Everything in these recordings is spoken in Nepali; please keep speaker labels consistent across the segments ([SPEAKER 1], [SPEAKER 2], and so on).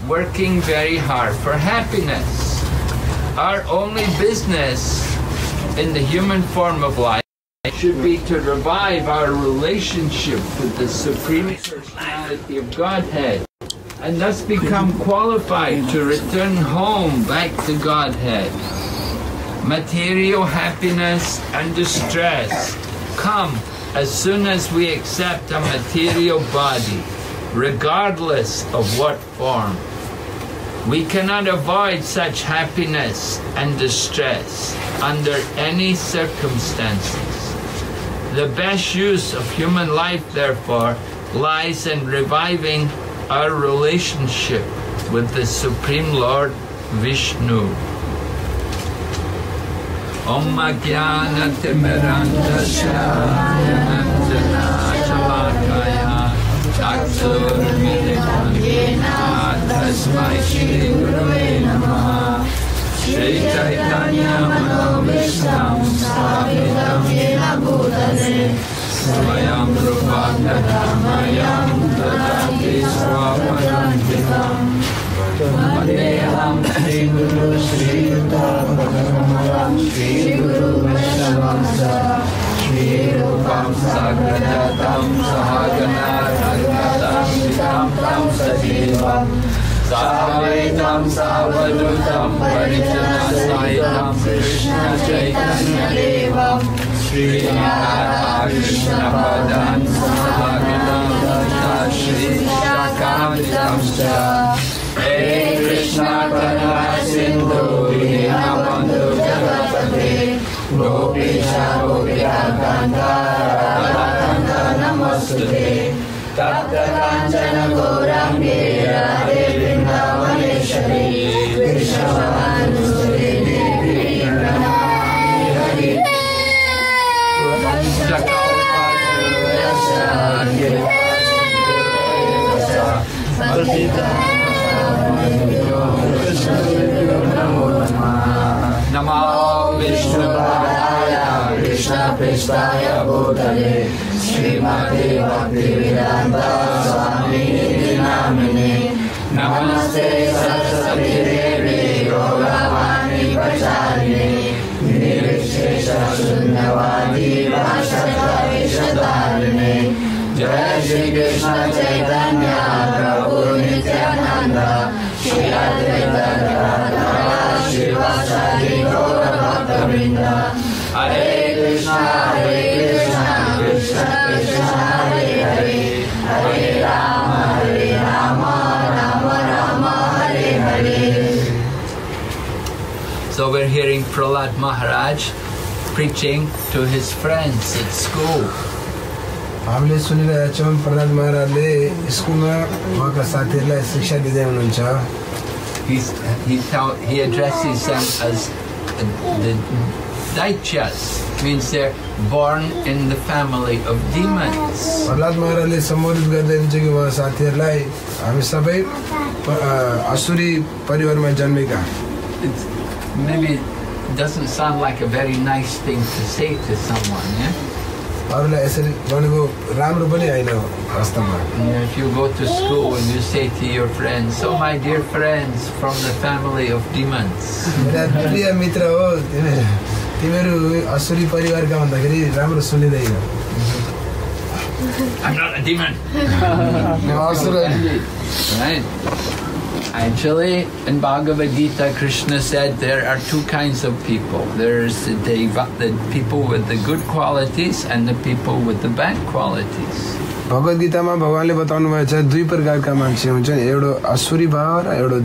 [SPEAKER 1] working very hard for happiness. Our only business in the human form of life should be to revive our relationship with the Supreme Personality of Godhead, and thus become qualified to return home back to Godhead. Material happiness and distress come as soon as we accept a material body, regardless of what form. We cannot avoid such happiness and distress under any circumstances. The best use of human life, therefore, lies in reviving our relationship with the Supreme Lord Vishnu. Om Jnana Timirandasya Jnana Shalakaya Chakshurmilitam Yena Tasmai Shri Gurave Namaha Shri Chaitanya Manobishtam Sthapitam Yena Bhutale Swayam Rupa Kadamayam Dadati Swapadantikam Vandeham Shri Guru Shri Yuta Bhagavatam Shri Guru Vaishnavamsa Shri Rupam Sagradatam Sahagana Raghatam Vitam Tam Sajivam Savaitam Savadutam Parijana Saitam Krishna Chaitanya Devam Shri Radha Krishna Padan Sahagatam Data Shri Shakavitamscha Hey Krishna Karuna Sindhu Dinabandhu Jagapate Gopisha Gopika Kanta Radha Namastute Tapta Kanchana Gaurangi Radhe Vrindavaneshwari Krishnavandusute Devi Pranamami Hari Namo Vishnu Padaya Krishna Prestaya Bhutale Srimati Bhaktivedanta Swami Namine Namaste Saraswati Devi Gauravani Pracharine Nirvishesha Shunyavadi Vashata Vishadarine Jai Shri Krishna Chaitanya Prabhu Nityananda Shri Advaita Gadadhara Shivasari Gaura Bhakta-vrinda Hare Krishna Krishna Krishna Hare Hare Hare Rama Rama Rama Hare Hare. So we're hearing Prahlad Maharaj preaching to his friends at school.
[SPEAKER 2] हामीले सुनिरहेका छौं प्रहलाद महाराजले स्कुलमा उहाँका साथीहरूलाई शिक्षा दिँदै हुनुहुन्छ.
[SPEAKER 1] He addresses them as the Daityas, means they're born in the family of demons.
[SPEAKER 2] Prahlad महाराजले सम्बोधित गर्दै हुन्छ कि उहाँ साथीहरूलाई हामी सबै असुरी परिवारमा जन्मेका.
[SPEAKER 1] Maybe it doesn't sound like a very nice thing to say to someone, yeah?
[SPEAKER 2] If
[SPEAKER 1] you go to school and you say to your friends, "Oh, my dear friends from the family of demons," I'm not a demon. Right? Actually, in Bhagavad Gita, Krishna said there are two kinds of people. There's the people with the good qualities and the people with the bad qualities.
[SPEAKER 2] Bhagavad Gita ma भगवानले बताउनु भएको छ दुई प्रकारका मान्छे हुन्छन्, एउटा असुरी भाव र एउटा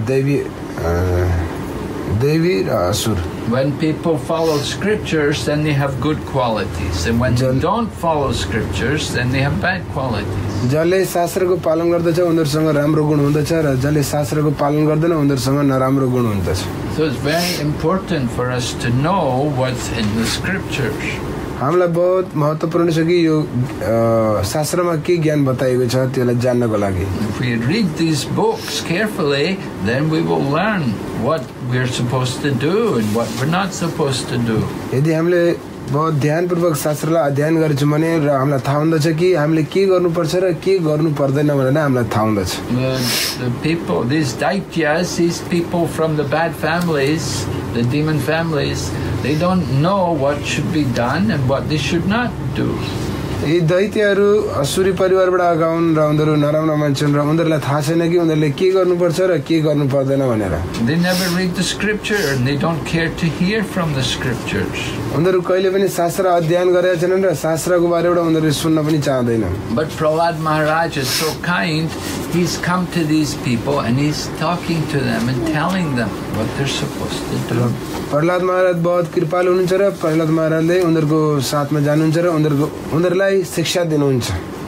[SPEAKER 2] देवी र असुर.
[SPEAKER 1] When people follow scriptures, then they have good qualities, and when they don't follow scriptures, then they have bad qualities.
[SPEAKER 2] जसले शास्त्रको पालन गर्दछ उनीहरुसँग राम्रो गुण हुँदछ र जसले शास्त्रको पालन गर्दैन उनीहरुसँग नराम्रो गुण हुँदछ.
[SPEAKER 1] So it's very important for us to know what's in the scriptures.
[SPEAKER 2] हामीलाई बहुत महत्त्वपूर्ण छ कि यो शास्त्रमा के ज्ञान बताएको छ त्यसलाई जान्नको लागि.
[SPEAKER 1] If we read these books carefully, then we will learn what we're supposed to do and what we're not supposed to do.
[SPEAKER 2] यदि हामीले बहुत ध्यानपूर्वक शास्त्रलाई अध्ययन गरेछौँ भने र हामीलाई थाहा हुँदछ कि हामीले के गर्नुपर्छ र के गर्नु पर्दैन भनेर हामीलाई थाहा हुँदछ।
[SPEAKER 1] The people, these Daityas, these people from the bad families, the demon families, they don't know what should be done and what they should not do.
[SPEAKER 2] यी दैत्यहरू असुरी परिवारबाट आएका हुन् र उनीहरू नराम्रो मान्छे हुन् र उनीहरूलाई थाहा छैन कि उनीहरूले के गर्नुपर्छ र के गर्नु पर्दैन भनेर।
[SPEAKER 1] They never read the scripture and they don't care to hear from the scriptures.
[SPEAKER 2] उनीहरू कहिले पनि शास्त्र अध्ययन गरेका छैनन् र शास्त्रको बारेबाट उनीहरूले सुन्न पनि चाहदैनन्।
[SPEAKER 1] But Prahlad Maharaj is so kind. He's come to these people and he's talking to them and telling them what they're supposed to do.
[SPEAKER 2] Prahlad महाराज बहुत कृपालु हुनुहुन्छ र प्रहलाद महाराजले उनीहरूको साथमा जानुहुन्छ र उनीहरूलाई शिक्षा दिनुहुन्छ।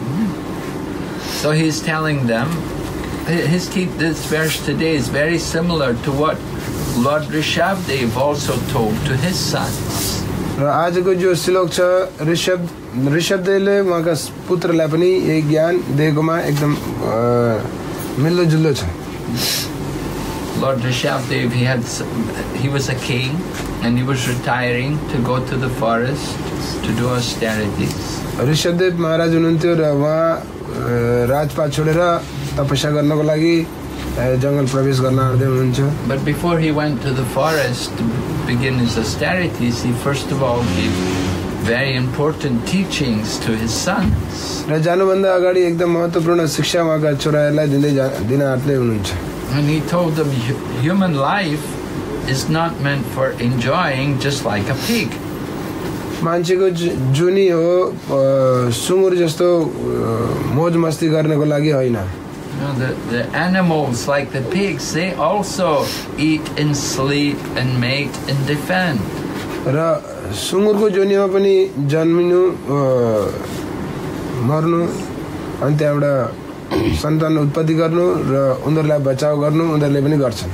[SPEAKER 1] So he's telling them, this verse today is very similar to what Lord Rishabdev also told to his sons.
[SPEAKER 2] र आजको जो श्लोक छ ऋषभदेवले उहाँका पुत्रलाई पनि यही ज्ञान दिएकोमा एकदम मिल्दोजुल्दो छ।
[SPEAKER 1] Lord Rishabdev, he was a king and he was retiring to go to the forest to do austerities.
[SPEAKER 2] Rishabhdev महाराज हुनुहुन्थ्यो र उहाँ राजपाट छोडेर तपस्या गर्नको लागि जंगल प्रवेश गर्न आउँदै हुनुहुन्छ।
[SPEAKER 1] But before he went to the forest to begin his austerities, he first of all gave very important teachings to his sons.
[SPEAKER 2] र जानुभन्दा अगाडि एकदम महत्त्वपूर्ण शिक्षा उहाँका छोराहरूलाई दिन आँट्दै हुनुहुन्छ।
[SPEAKER 1] And he told them human life is not meant for enjoying just like a pig.
[SPEAKER 2] मान्छेको जुनी हो सुँगुर जस्तो मौज मस्ती गर्नको लागि होइन।
[SPEAKER 1] The animals like the pigs, they also eat and sleep and mate and defend.
[SPEAKER 2] र सुँगुरको जोनीमा पनि जन्मिनु मर्नु अनि त्यहाँबाट सन्तान उत्पत्ति गर्नु र उनीहरूलाई बचाव गर्नु उनीहरूले पनि गर्छन्।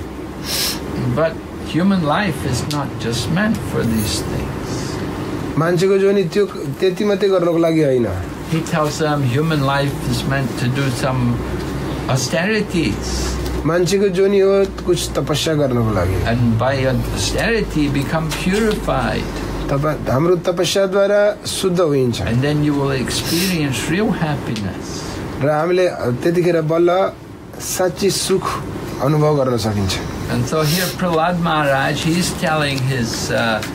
[SPEAKER 1] But human life is not just meant for these things.
[SPEAKER 2] मान्छेको जोनी त्यो त्यति मात्रै गर्नको लागि होइन।
[SPEAKER 1] He tells them human life is meant to do some austerities.
[SPEAKER 2] मान्छेको जोनी हो कुछ तपस्या गर्नको लागि।
[SPEAKER 1] And by austerity become purified.
[SPEAKER 2] हाम्रो तपस्याद्वारा शुद्ध होइन्छ।
[SPEAKER 1] And then you will experience real happiness.
[SPEAKER 2] र हामीले त्यतिखेर बल्ल साच्चै सुख अनुभव गर्न सकिन्छ।
[SPEAKER 1] And so here Prahlad Maharaj, he's telling his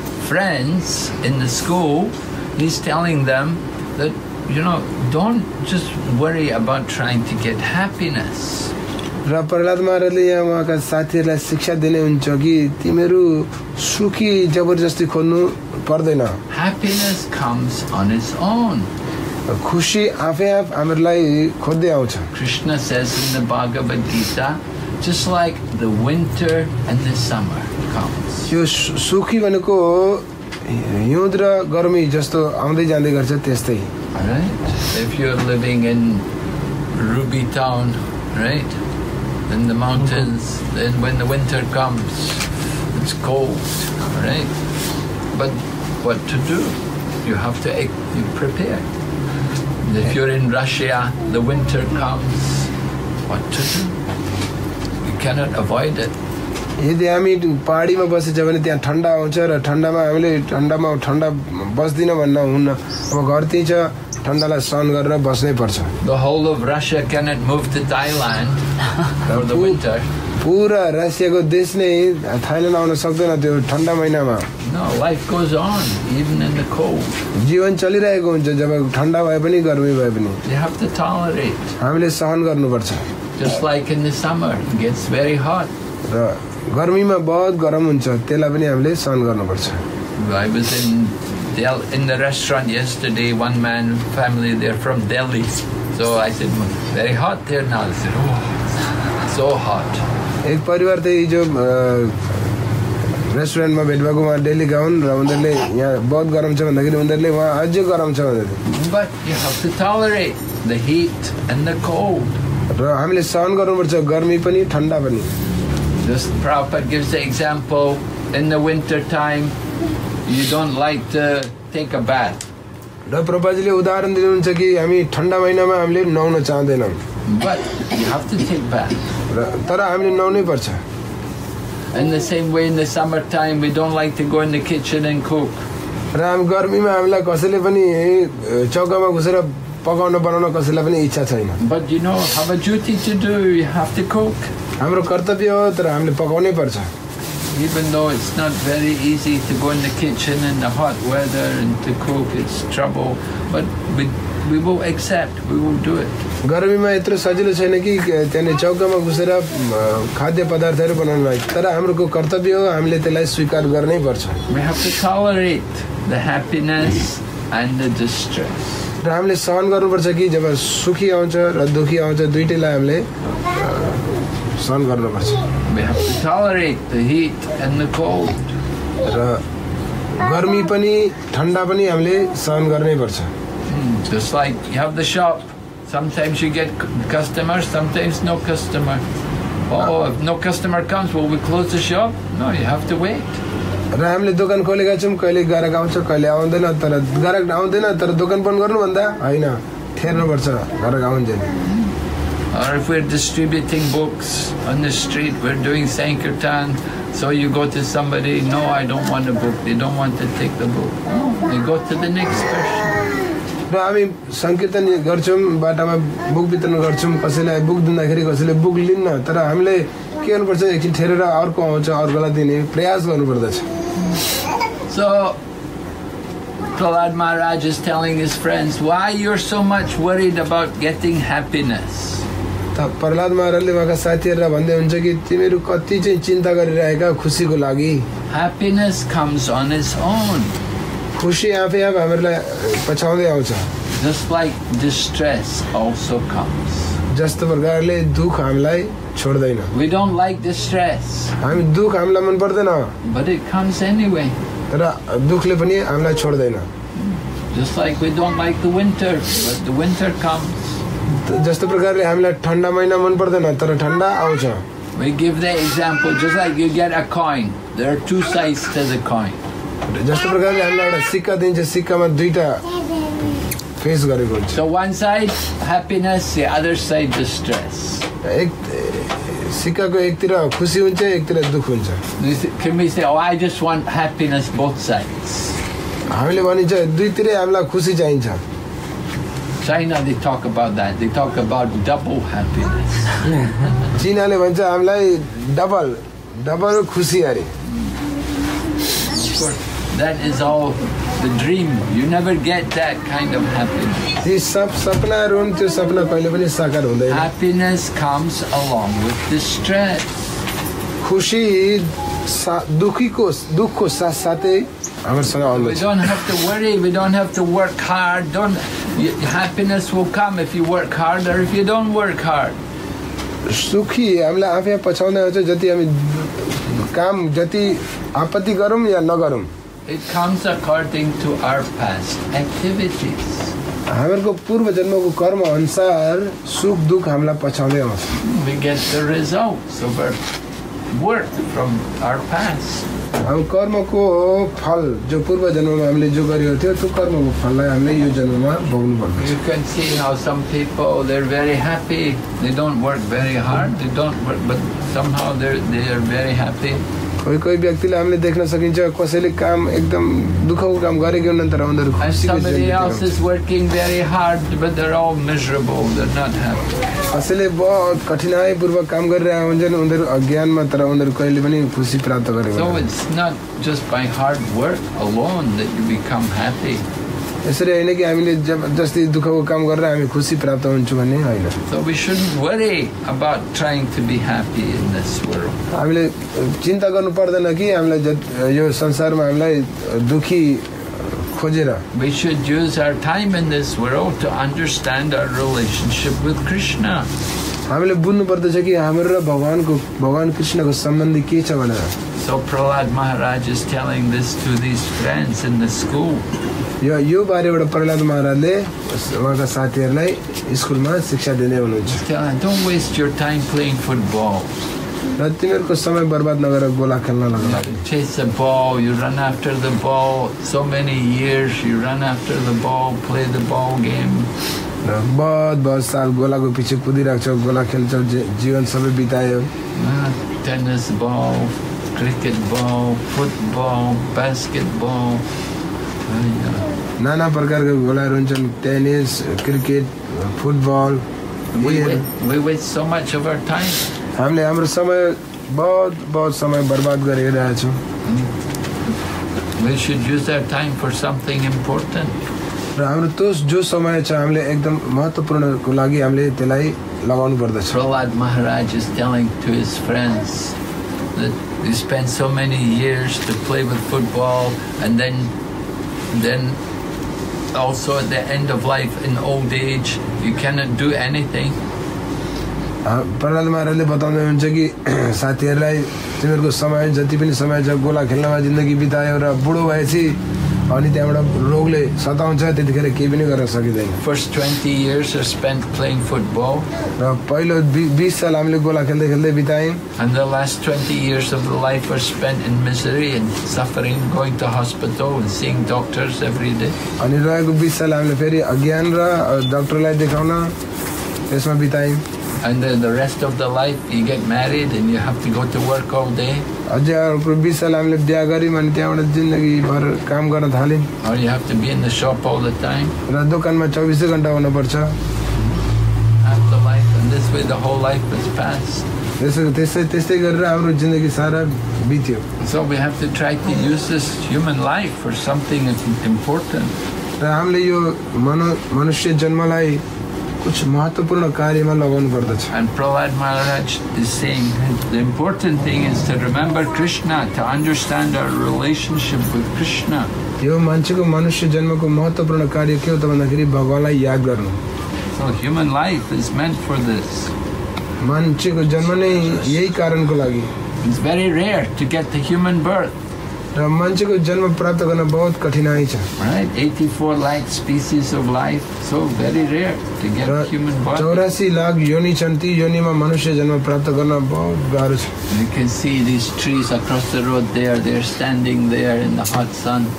[SPEAKER 1] friends in the school, he's telling them that, don't just worry about trying to get happiness.
[SPEAKER 2] र प्रहलाद महाराजले यहाँ उहाँका साथीहरूलाई शिक्षा दिने हुन्छ कि तिमीहरू सुखी जबरजस्ती खोज्नु पर्दैन।
[SPEAKER 1] Happiness comes on its own.
[SPEAKER 2] खुशी आफै आफ हामीलाई खोज्दै आउँछ।
[SPEAKER 1] Krishna says in the Bhagavad Gita, just like the winter and the summer comes.
[SPEAKER 2] यो सुखी भनेको हिउँद र गर्मी जस्तो आउँदै जाँदै गर्छ त्यस्तै।
[SPEAKER 1] Right? If you're living in Ruby Town, right? In the mountains, then when the winter comes, it's cold, right? But what to do? You have to prepare. If you're in Russia, the winter comes, what to do? You cannot avoid it.
[SPEAKER 2] यदि हामी पहाडीमा बसेछ भने त्यहाँ ठण्डा आउँछ र ठण्डामा हामीले ठण्डा बस्दिन भन्न हुन्न। अब घर त्यही छ, ठण्डालाई सहन गरेर बस्नै पर्छ।
[SPEAKER 1] The whole of Russia cannot move to Thailand for the winter.
[SPEAKER 2] पुरा रसियाको देश नै थाइल्यान्ड आउन सक्दैन त्यो ठण्डा महिनामा।
[SPEAKER 1] No, life goes on even in the cold.
[SPEAKER 2] जीवन चलिरहेको हुन्छ जब ठण्डा भए पनि गर्मी भए पनि।
[SPEAKER 1] You have to tolerate.
[SPEAKER 2] हामीले सहन गर्नुपर्छ।
[SPEAKER 1] Just like in the summer, it gets very hot.
[SPEAKER 2] र गर्मीमा बहुत गरम हुन्छ, त्यसलाई पनि हामीले सहन गर्नुपर्छ।
[SPEAKER 1] I was in the restaurant yesterday. One man family, they're from Delhi. So I said, very hot there now. They said, oh, so hot.
[SPEAKER 2] एक परिवार त्यही जो रेस्टुरेन्टमा भेट भएको उहाँ दिल्लीका हुन् र उनीहरूले यहाँ बहुत गरम छ भन्दाखेरि उनीहरूले वहाँ अझै गरम छ भन्दै।
[SPEAKER 1] But you have to tolerate the heat and the cold.
[SPEAKER 2] र हामीले सहन गर्नुपर्छ गर्मी पनि ठण्डा पनि।
[SPEAKER 1] This Prabhupada gives the example in the winter time. You don't like to take a bath.
[SPEAKER 2] र प्रभुजीले उदाहरण दिनुहुन्छ कि हामी ठण्डा महिनामा हामीले नुहाउन चाहदैनौँ।
[SPEAKER 1] But you have to take bath.
[SPEAKER 2] तर हामीले नुहाउनै पर्छ।
[SPEAKER 1] In the same way in the summer time we don't like to go in the kitchen and cook.
[SPEAKER 2] र र हामी गर्मीमा हामीलाई कसैले पनि चौकामा घुसेर पकाउन बनाउन कसैलाई पनि इच्छा छैन।
[SPEAKER 1] But you know, have a duty to do. You have to cook.
[SPEAKER 2] हाम्रो कर्तव्य हो, तर हामीले पकाउनै पर्छ।
[SPEAKER 1] Even though it's not very easy to go in the kitchen in the hot weather and to cook, it's trouble. But we will accept. We will do it.
[SPEAKER 2] गर्मीमा यत्रो सजिलो छैन कि त्यहाँ चौकामा घुसेर खाद्य पदार्थहरू बनाउनलाई, तर हाम्रो कर्तव्य हो, हामीले त्यसलाई स्वीकार गर्नै पर्छ।
[SPEAKER 1] We have to tolerate the happiness and the distress.
[SPEAKER 2] र हामीले सहन गर्नुपर्छ कि जब सुखी आउँछ र दुखी आउँछ दुईटैलाई हामीले सहन गर्नुपर्छ।
[SPEAKER 1] We have to tolerate the heat and the cold.
[SPEAKER 2] र गर्मी पनि ठण्डा पनि हामीले सहन गर्नै पर्छ।
[SPEAKER 1] Just like you have the shop, sometimes you get customers, sometimes no customer. Oh, if no customer comes, will we close the shop? No, you have to wait.
[SPEAKER 2] र हामीले दोकान खोलेका छौँ, कहिले ग्राहक आउँछ कहिले आउँदैन, तर ग्राहक आउँदैन तर दोकान बन्द गर्नु भन्दा हैन, ठेर्नुपर्छ ग्राहक आउँदैन।
[SPEAKER 1] Or if we're distributing books on the street, we're doing Sankirtan, so you go to somebody, no, I don't want a book, they don't want to take the book. No, you go to the next person.
[SPEAKER 2] र हामी संकीर्तन गर्छौँ, बाटामा बुक वितरण गर्छौँ, कसैलाई बुक दिँदाखेरि कसैले बुक लिन्न, तर हामीले के गर्नुपर्छ, एकछिन ठेरेर अर्को आउँछ अर्कोलाई दिने प्रयास गर्नुपर्दछ।
[SPEAKER 1] So Prahlad Maharaj is telling his friends, why you're so much worried about getting happiness?
[SPEAKER 2] त प्रहलाद महाराजले उहाँका साथीहरूलाई भन्दै हुन्छ कि तिमीहरू कति चाहिँ चिन्ता गरिरहेका खुसीको लागि।
[SPEAKER 1] Happiness comes on its own.
[SPEAKER 2] खुशी आफै आफ हामीलाई पछाउँदै आउँछ।
[SPEAKER 1] Just like distress also comes.
[SPEAKER 2] जस्तो प्रकारले दुख हामीलाई छोड्दैन।
[SPEAKER 1] We don't like distress.
[SPEAKER 2] हामी दुख हामीलाई मन पर्दैन।
[SPEAKER 1] But it comes anyway.
[SPEAKER 2] तर दुखले पनि हामीलाई छोड्दैन।
[SPEAKER 1] Just like we don't like the winter, but the winter comes.
[SPEAKER 2] जस्तो प्रकारले हामीलाई ठण्डा महिना मन पर्दैन, तर ठण्डा आउँछ।
[SPEAKER 1] We give the example, just like you get a coin. There are two sides to the coin.
[SPEAKER 2] जस्तो प्रकारले हामीलाई एउटा सिक्का दिन्छ, सिक्कामा दुईटा फेस गरेको हुन्छ।
[SPEAKER 1] So one side happiness, the other side distress.
[SPEAKER 2] एक सिक्काको एकतिर खुसी हुन्छ, एकतिर दुख हुन्छ।
[SPEAKER 1] Can we say, oh, I just want happiness both sides?
[SPEAKER 2] हामीले भनिन्छ दुईतिरै हामीलाई खुसी चाहिन्छ।
[SPEAKER 1] China, they talk about that. They talk about double happiness.
[SPEAKER 2] चीनाले भन्छ हामीलाई डबल खुसी अरे।
[SPEAKER 1] That is all the dream. You never get that kind of happiness.
[SPEAKER 2] ती सब सपनाहरू हुन्, त्यो सपना कहिले पनि साकार हुँदैन।
[SPEAKER 1] Happiness comes along with distress.
[SPEAKER 2] खुसी दुखको साथसाथै हामीसँग आउँछ।
[SPEAKER 1] We don't have to worry. We don't have to work hard. Happiness will come if you work hard or if you don't work hard.
[SPEAKER 2] सुखी हामीलाई आफै पछाउँदै आउँछ, जति हामी काम जति आपत्ति गरौँ या नगरौँ।
[SPEAKER 1] It comes according to our past activities.
[SPEAKER 2] हाम्रो पूर्व जन्मको कर्म अनुसार सुख दुख हामीलाई पछाउँदै आउँछ।
[SPEAKER 1] We get the results of our work from our past.
[SPEAKER 2] हाम्रो कर्मको फल जो पूर्व जन्ममा हामीले जो गरेको थियो त्यो कर्मको फललाई हामीले यो जन्ममा भोग्नु पर्छ।
[SPEAKER 1] You can see how some people, they're very happy. They don't work very hard. They don't work, but somehow they are very happy.
[SPEAKER 2] कोही व्यक्तिलाई हामीले देख्न सकिन्छ कसैले काम एकदम दुःखको काम गरेको नन्तर उनीहरू
[SPEAKER 1] And somebody else is working very hard, but they're all miserable. They're not happy.
[SPEAKER 2] कसैले बहुत कठिनाइपूर्वक काम गरिरहेका हुन्छन्, उनीहरू अज्ञानमा, तर उनीहरू कहिले पनि खुसी प्राप्त गरेको
[SPEAKER 1] So it's not just by hard work alone that you become happy.
[SPEAKER 2] यसरी हैन कि हामीले जबरजस्ती दुःखको काम गरेर हामी खुसी प्राप्त हुन्छौँ भन्ने हैन।
[SPEAKER 1] So we shouldn't worry about trying to be happy in this world.
[SPEAKER 2] हामीले चिन्ता गर्नु पर्दैन कि हामीलाई यो संसारमा हामीलाई दुखी खोजेर।
[SPEAKER 1] We should use our time in this world to understand our relationship with Krishna.
[SPEAKER 2] हामीले बुझ्नु पर्दछ कि हाम्रो र भगवान कृष्णको सम्बन्ध के छ भनेर।
[SPEAKER 1] So Prahlad Maharaj is telling this to these friends in the school.
[SPEAKER 2] यो बारेबाट प्रहलाद महाराजले उहाँका साथीहरूलाई स्कुलमा शिक्षा दिने हुनुहुन्छ।
[SPEAKER 1] Don't waste your time playing football.
[SPEAKER 2] र तिमीहरूको समय बर्बाद नगरेर गोला खेल्न लाग्नु।
[SPEAKER 1] Chase the ball, you run after the ball. So many years you run after the ball, play the ball game. बहुत
[SPEAKER 2] साल गोलाको पछि कुदिरहेको गोला खेल्छौ, जीवन सबै बितायो।
[SPEAKER 1] Tennis ball, cricket ball, football, basketball.
[SPEAKER 2] नाना प्रकारका खेलहरू हुन्छन्, tennis, cricket, football.
[SPEAKER 1] We waste so much of our time.
[SPEAKER 2] हामीले हाम्रो समय बहुत समय बर्बाद गरिरहेका छौँ.
[SPEAKER 1] We should use our time for something important.
[SPEAKER 2] र हाम्रो जो समय छ हामीले एकदम महत्त्वपूर्णको लागि हामीले त्यसलाई लगाउनु पर्दछ.
[SPEAKER 1] Prahlad Maharaj is telling to his friends that he spent so many years to play with football, and then also at the end of life, in old age, you cannot do anything.
[SPEAKER 2] Prahlad महाराजले बताउँदै हुन्छ कि साथीहरूलाई तिमीहरूको समय जति पनि समय छ गोला खेल्नमा जिन्दगी बितायो र बुढो भएपछि अनि त्यहाँबाट रोगले सताउँछ त्यतिखेर केही पनि गर्न सकिँदैन.
[SPEAKER 1] First 20 years are spent playing football.
[SPEAKER 2] र पहिलो 20 साल हामीले गोला खेल्दै खेल्दै बितायौँ.
[SPEAKER 1] And the last 20 years of the life are spent in misery and suffering, going to hospital and seeing doctors every day.
[SPEAKER 2] अनि रहेको 20 साल हामीले फेरि अज्ञान र डाक्टरलाई देखाउन त्यसमा बितायौँ.
[SPEAKER 1] And then the rest of the life you get married and you have to go to work all day.
[SPEAKER 2] अझै अर्को 20 साल हामीले बिहा गर्यौँ अनि त्यहाँबाट जिन्दगीभर काम गर्न थाल्यौँ.
[SPEAKER 1] Or you have to be in the shop all the time.
[SPEAKER 2] र दोकानमा 24 घण्टा हुनुपर्छ.
[SPEAKER 1] Half the life, and this way the whole life is passed.
[SPEAKER 2] त्यस्तै गरेर हाम्रो जिन्दगी सारा बित्यो.
[SPEAKER 1] So we have to try to use this human life for something important.
[SPEAKER 2] र हामीले यो मनुष्य जन्मलाई कुछ महत्त्वपूर्ण कार्यमा लगाउनु पर्दछ.
[SPEAKER 1] And Prahlad Maharaj is saying the important thing is to remember Krishna, to understand our relationship with Krishna.
[SPEAKER 2] यो मान्छेको मनुष्य जन्मको महत्त्वपूर्ण कार्य के हो त भन्दाखेरि भगवानलाई याद गर्नु.
[SPEAKER 1] So human life is meant for this.
[SPEAKER 2] मान्छेको जन्म नै यही कारणको लागि.
[SPEAKER 1] It's very rare to get the human birth.
[SPEAKER 2] र मान्छेको जन्म प्राप्त गर्न बहुत कठिनाइ छ.
[SPEAKER 1] Right, 84 lakh species of life, so very rare to get human birth.
[SPEAKER 2] 84 lakh योनि छन्, ती योनिमा मनुष्य जन्म प्राप्त गर्न बहुत गाह्रो छ.
[SPEAKER 1] You can see these trees across the road there, they're standing there in the hot sun.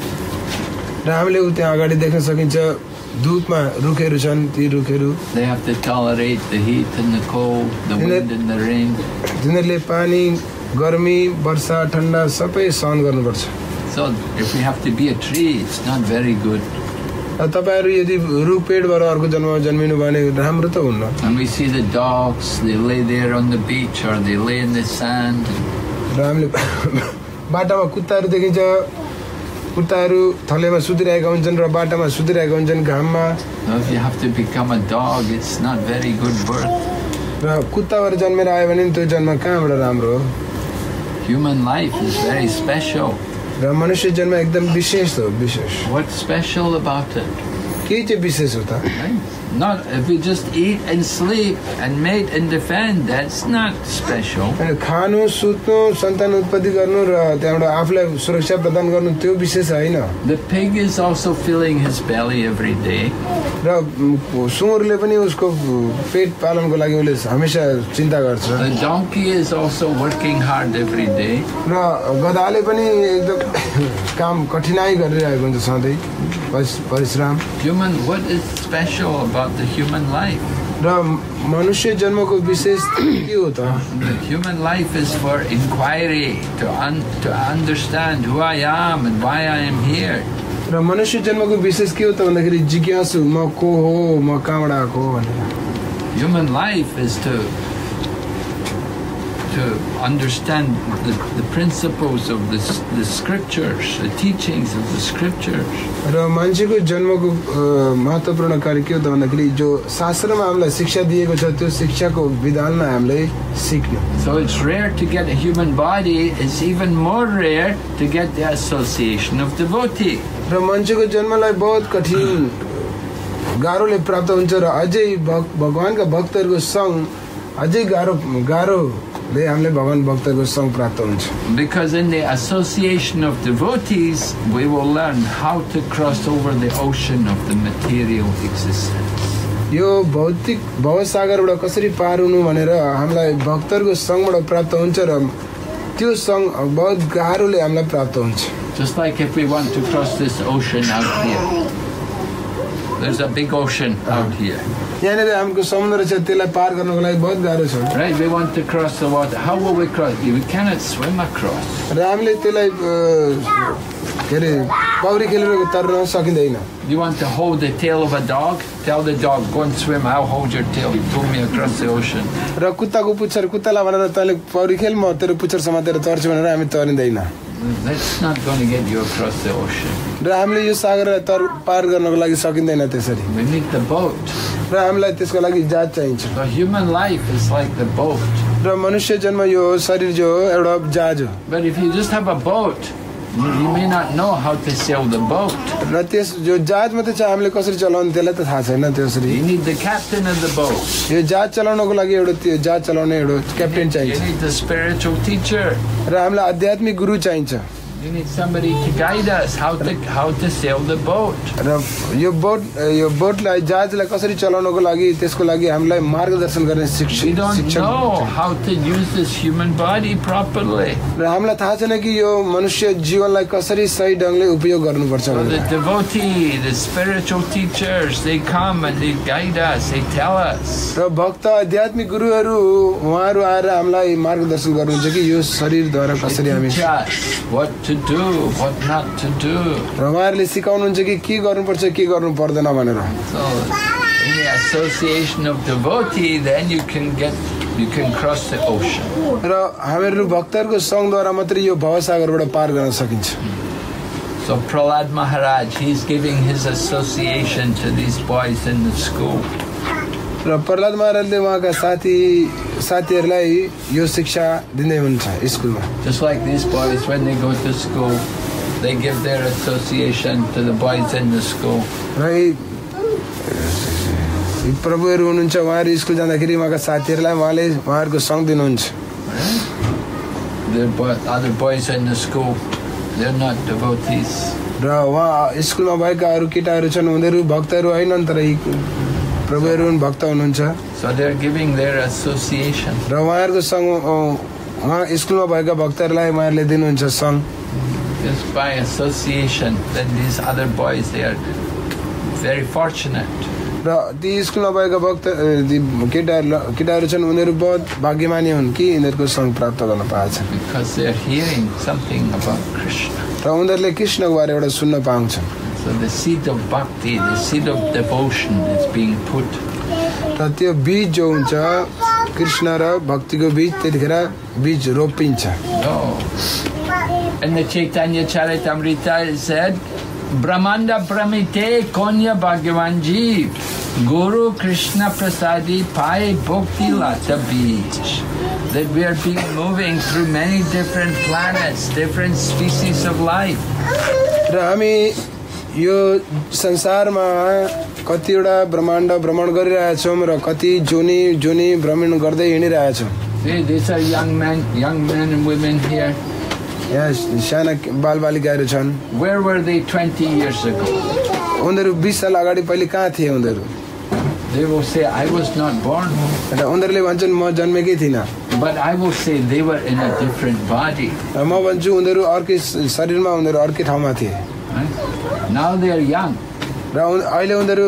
[SPEAKER 2] र हामीले उता अगाडि देख्न सकिन्छ धूपमा रुखहरू छन्, ती रुखहरू.
[SPEAKER 1] They have to tolerate the heat and the cold, the wind and the rain.
[SPEAKER 2] तिनीहरूले पानी, गर्मी, वर्षा, ठण्डा सबै सहन गर्नुपर्छ.
[SPEAKER 1] So if we have to be a tree, it's not very good.
[SPEAKER 2] तपाईहरु यदि रुख पेडबाट अर्को जन्ममा जन्मिनु भने राम्रो त हुन्न.
[SPEAKER 1] And we see the dogs, they lay there on the beach or they lay in the sand.
[SPEAKER 2] र हामीले बाटामा कुत्ताहरू देखिन्छ, कुत्ताहरू थलेमा सुतिरहेका हुन्छन् र बाटामा सुतिरहेका हुन्छन् घाममा.
[SPEAKER 1] If you have to become a dog, it's not very good birth.
[SPEAKER 2] र कुत्ताबाट जन्मेर आयो भने त्यो जन्म कहाँबाट राम्रो हो?
[SPEAKER 1] Human life is very special.
[SPEAKER 2] र मनुष्य जन्म एकदम विशेष हो, विशेष.
[SPEAKER 1] What's special about it?
[SPEAKER 2] के चाहिँ विशेष हो त?
[SPEAKER 1] Not if we just eat and sleep and mate and defend, that's not special.
[SPEAKER 2] खानु, सुत्नु, सन्तान उत्पत्ति गर्नु र त्यहाँबाट आफूलाई सुरक्षा प्रदान गर्नु त्यो विशेष हैन.
[SPEAKER 1] The pig is also filling his belly every day.
[SPEAKER 2] र सुँगुरले पनि उसको पेट पालनको लागि उसले हमेशा चिन्ता गर्छ.
[SPEAKER 1] The donkey is also working hard every day.
[SPEAKER 2] र गधाले पनि एकदम काम कठिनाइ गरिरहेको हुन्छ सधैँ, परिश्रम.
[SPEAKER 1] What is special about the human life?
[SPEAKER 2] र मनुष्य जन्मको विशेष के हो त?
[SPEAKER 1] The human life is for inquiry, to understand who I am and why I am here.
[SPEAKER 2] र मनुष्य जन्मको विशेष के हो त भन्दाखेरि जिज्ञासु, म को हो, म कहाँबाट आएको हो भनेर.
[SPEAKER 1] Human life is to understand the principles of the scriptures, the teachings of the scriptures.
[SPEAKER 2] र मान्छेको जन्मको महत्त्वपूर्ण कार्य के हो त भन्दाखेरि जो शास्त्रमा हामीलाई शिक्षा दिएको छ त्यो शिक्षाको विधानमा हामीले सिक्नु.
[SPEAKER 1] So it's rare to get a human body, it's even more rare to get the association of devotee.
[SPEAKER 2] र मान्छेको जन्मलाई बहुत कठिन गाह्रोले प्राप्त हुन्छ र अझै भगवानका भक्तहरूको सँग अझै गाह्रोले हामीले भगवान भक्तहरूको सँग प्राप्त हुन्छ.
[SPEAKER 1] Because in the association of devotees, we will learn how to cross over the ocean of the material existence.
[SPEAKER 2] यो भौतिक भवसागरबाट कसरी पार हुनु भनेर हामीलाई भक्तहरूको सँगबाट प्राप्त हुन्छ र त्यो सँग बहुत गाह्रोले हामीलाई प्राप्त हुन्छ.
[SPEAKER 1] Just like if we want to cross this ocean out here. There's a big ocean out here.
[SPEAKER 2] यहाँनिर हाम्रो समुद्र छ त्यसलाई पार गर्नको लागि बहुत गाह्रो छ
[SPEAKER 1] Right? We want to cross the water. How will we cross? We cannot swim across.
[SPEAKER 2] र हामीले त्यसलाई के अरे पौडी खेलेर तर्न सकिँदैन
[SPEAKER 1] You want to hold the tail of a dog? Tell the dog, go and swim. I'll hold your tail. You pull me across the ocean.
[SPEAKER 2] र कुत्ताको पुच्छर कुत्तालाई भनेर तैँले पौडी खेल म तेरो पुच्छर समातेर तर्छु भनेर हामी तरिँदैन
[SPEAKER 1] That's not going to get you across the ocean.
[SPEAKER 2] र हामीले यो सागरलाई पार गर्नको लागि सकिँदैन त्यसरी
[SPEAKER 1] We need the boat.
[SPEAKER 2] र हामीलाई त्यसको लागि जहाज चाहिन्छ
[SPEAKER 1] The human life is like the boat.
[SPEAKER 2] र मनुष्य जन्म यो हो शरीर जो हो एउटा जहाज हो
[SPEAKER 1] But if you just have a boat, you may not know how to sail the boat.
[SPEAKER 2] र त्यस जो जहाज मात्रै छ हामीले कसरी चलाउने त्यसलाई त थाहा छैन त्यसरी
[SPEAKER 1] You need the captain of the boat.
[SPEAKER 2] यो जहाज चलाउनको लागि एउटा त्यो जहाज चलाउने एउटा क्याप्टेन
[SPEAKER 1] You
[SPEAKER 2] चाहिन्छ
[SPEAKER 1] need the spiritual teacher.
[SPEAKER 2] र हामीलाई आध्यात्मिक गुरु चाहिन्छ
[SPEAKER 1] You need somebody to guide us how to sail the boat.
[SPEAKER 2] र यो बोटलाई जहाजलाई कसरी चलाउनको लागि त्यसको लागि हामीलाई मार्गदर्शन गर्ने
[SPEAKER 1] We don't know how to use this human body properly.
[SPEAKER 2] र हामीलाई थाहा छैन कि यो मनुष्य जीवनलाई कसरी सही ढंगले उपयोग गर्नुपर्छ
[SPEAKER 1] So the
[SPEAKER 2] भनेर
[SPEAKER 1] devotee, the spiritual teachers, they come and they guide us, they tell us.
[SPEAKER 2] र भक्त आध्यात्मिक गुरुहरू उहाँहरू आएर हामीलाई मार्गदर्शन गर्नुहुन्छ कि यो शरीरद्वारा कसरी हामी
[SPEAKER 1] Teach us what to do, what not to do.
[SPEAKER 2] र उहाँहरूले सिकाउनुहुन्छ कि के गर्नुपर्छ के गर्नु पर्दैन भनेर
[SPEAKER 1] So in the association of devotee, then you can cross the ocean.
[SPEAKER 2] र हामीहरू भक्तहरूको संघद्वारा मात्रै यो भवसागरबाट पार गर्न सकिन्छ
[SPEAKER 1] So Prahlad Maharaj, he's giving his association to these boys in the school.
[SPEAKER 2] र प्रहलाद महाराजले उहाँका साथीहरूलाई यो शिक्षा दिँदै हुनुहुन्छ स्कुलमा
[SPEAKER 1] Just like these boys, when they go to school, they give their association to the boys in the school.
[SPEAKER 2] र प्रभुहरू हुनुहुन्छ उहाँहरू स्कुल जाँदाखेरि उहाँका साथीहरूलाई उहाँले उहाँहरूको सङ्ग दिनुहुन्छ
[SPEAKER 1] The other boys in the school, they're not devotees.
[SPEAKER 2] र उहाँ स्कुलमा भएका अरू केटाहरू छन् उनीहरू भक्तहरू होइनन् तर प्रभुहरू भक्त हुनुहुन्छ
[SPEAKER 1] So they're giving their association.
[SPEAKER 2] र उहाँहरूको सङ्ग उहाँ स्कुलमा भएका भक्तहरूलाई उहाँहरूले दिनुहुन्छ सङ्ग
[SPEAKER 1] Just by association, then these other boys, they are very fortunate.
[SPEAKER 2] र ती स्कुलमा भएका भक्त केटाहरू छन् उनीहरू बहुत भाग्यमानी हुन् कि यिनीहरूको सङ्ग प्राप्त गर्न पाएछन्
[SPEAKER 1] Because they are hearing something about Krishna.
[SPEAKER 2] र उनीहरूले कृष्णको बारेबाट सुन्न पाउँछन्
[SPEAKER 1] So the seed of bhakti, the seed of devotion is being put.
[SPEAKER 2] र त्यो बीज जो हुन्छ कृष्ण र भक्तिको बीज त्यतिखेर बीज रोपिन्छ
[SPEAKER 1] No. In the Chaitanya Charitamrita it said, Brahmanda Pramite Konya Bhagavan Jeev Guru Krishna Prasadi Pai Bhakti Lata Beach. That we are being moving through many different planets, different species of life.
[SPEAKER 2] र हामी यो संसारमा कतिवटा ब्रह्माण्ड भ्रमण गरिरहेछौँ र कति जोनी भ्रमण गर्दै हिँडिरहेछौँ
[SPEAKER 1] These are young men and women here.
[SPEAKER 2] यहाँ साना बालबालिकाहरू छन्
[SPEAKER 1] Where were they 20 years ago?
[SPEAKER 2] उनीहरू 20 साल अगाडि पहिले कहाँ थिए उनीहरू
[SPEAKER 1] They will say, I was not born.
[SPEAKER 2] र उनीहरूले भन्छन् म जन्मेकै थिइनँ
[SPEAKER 1] But I will say they were in a different body.
[SPEAKER 2] र म भन्छु उनीहरू अर्कै शरीरमा उनीहरू अर्कै ठाउँमा थिए
[SPEAKER 1] Right? Now they are young.
[SPEAKER 2] र अहिले उनीहरू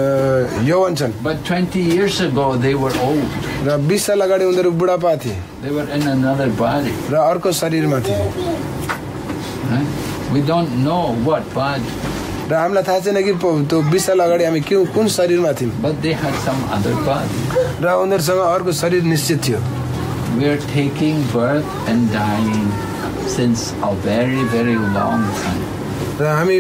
[SPEAKER 2] यौवन छन्
[SPEAKER 1] But 20 years ago they were old.
[SPEAKER 2] र 20 साल अगाडि उनीहरू बुढापा थिए
[SPEAKER 1] They were in another body.
[SPEAKER 2] र अर्को शरीरमा थिए
[SPEAKER 1] Right? We don't know what body.
[SPEAKER 2] र हामीलाई थाहा छैन कि त्यो 20 साल अगाडि हामी कुन शरीरमा थियौँ
[SPEAKER 1] But they had some other body.
[SPEAKER 2] र उनीहरूसँग अर्को शरीर निश्चित थियो
[SPEAKER 1] We are taking birth and dying since a very, very long time.
[SPEAKER 2] र हामी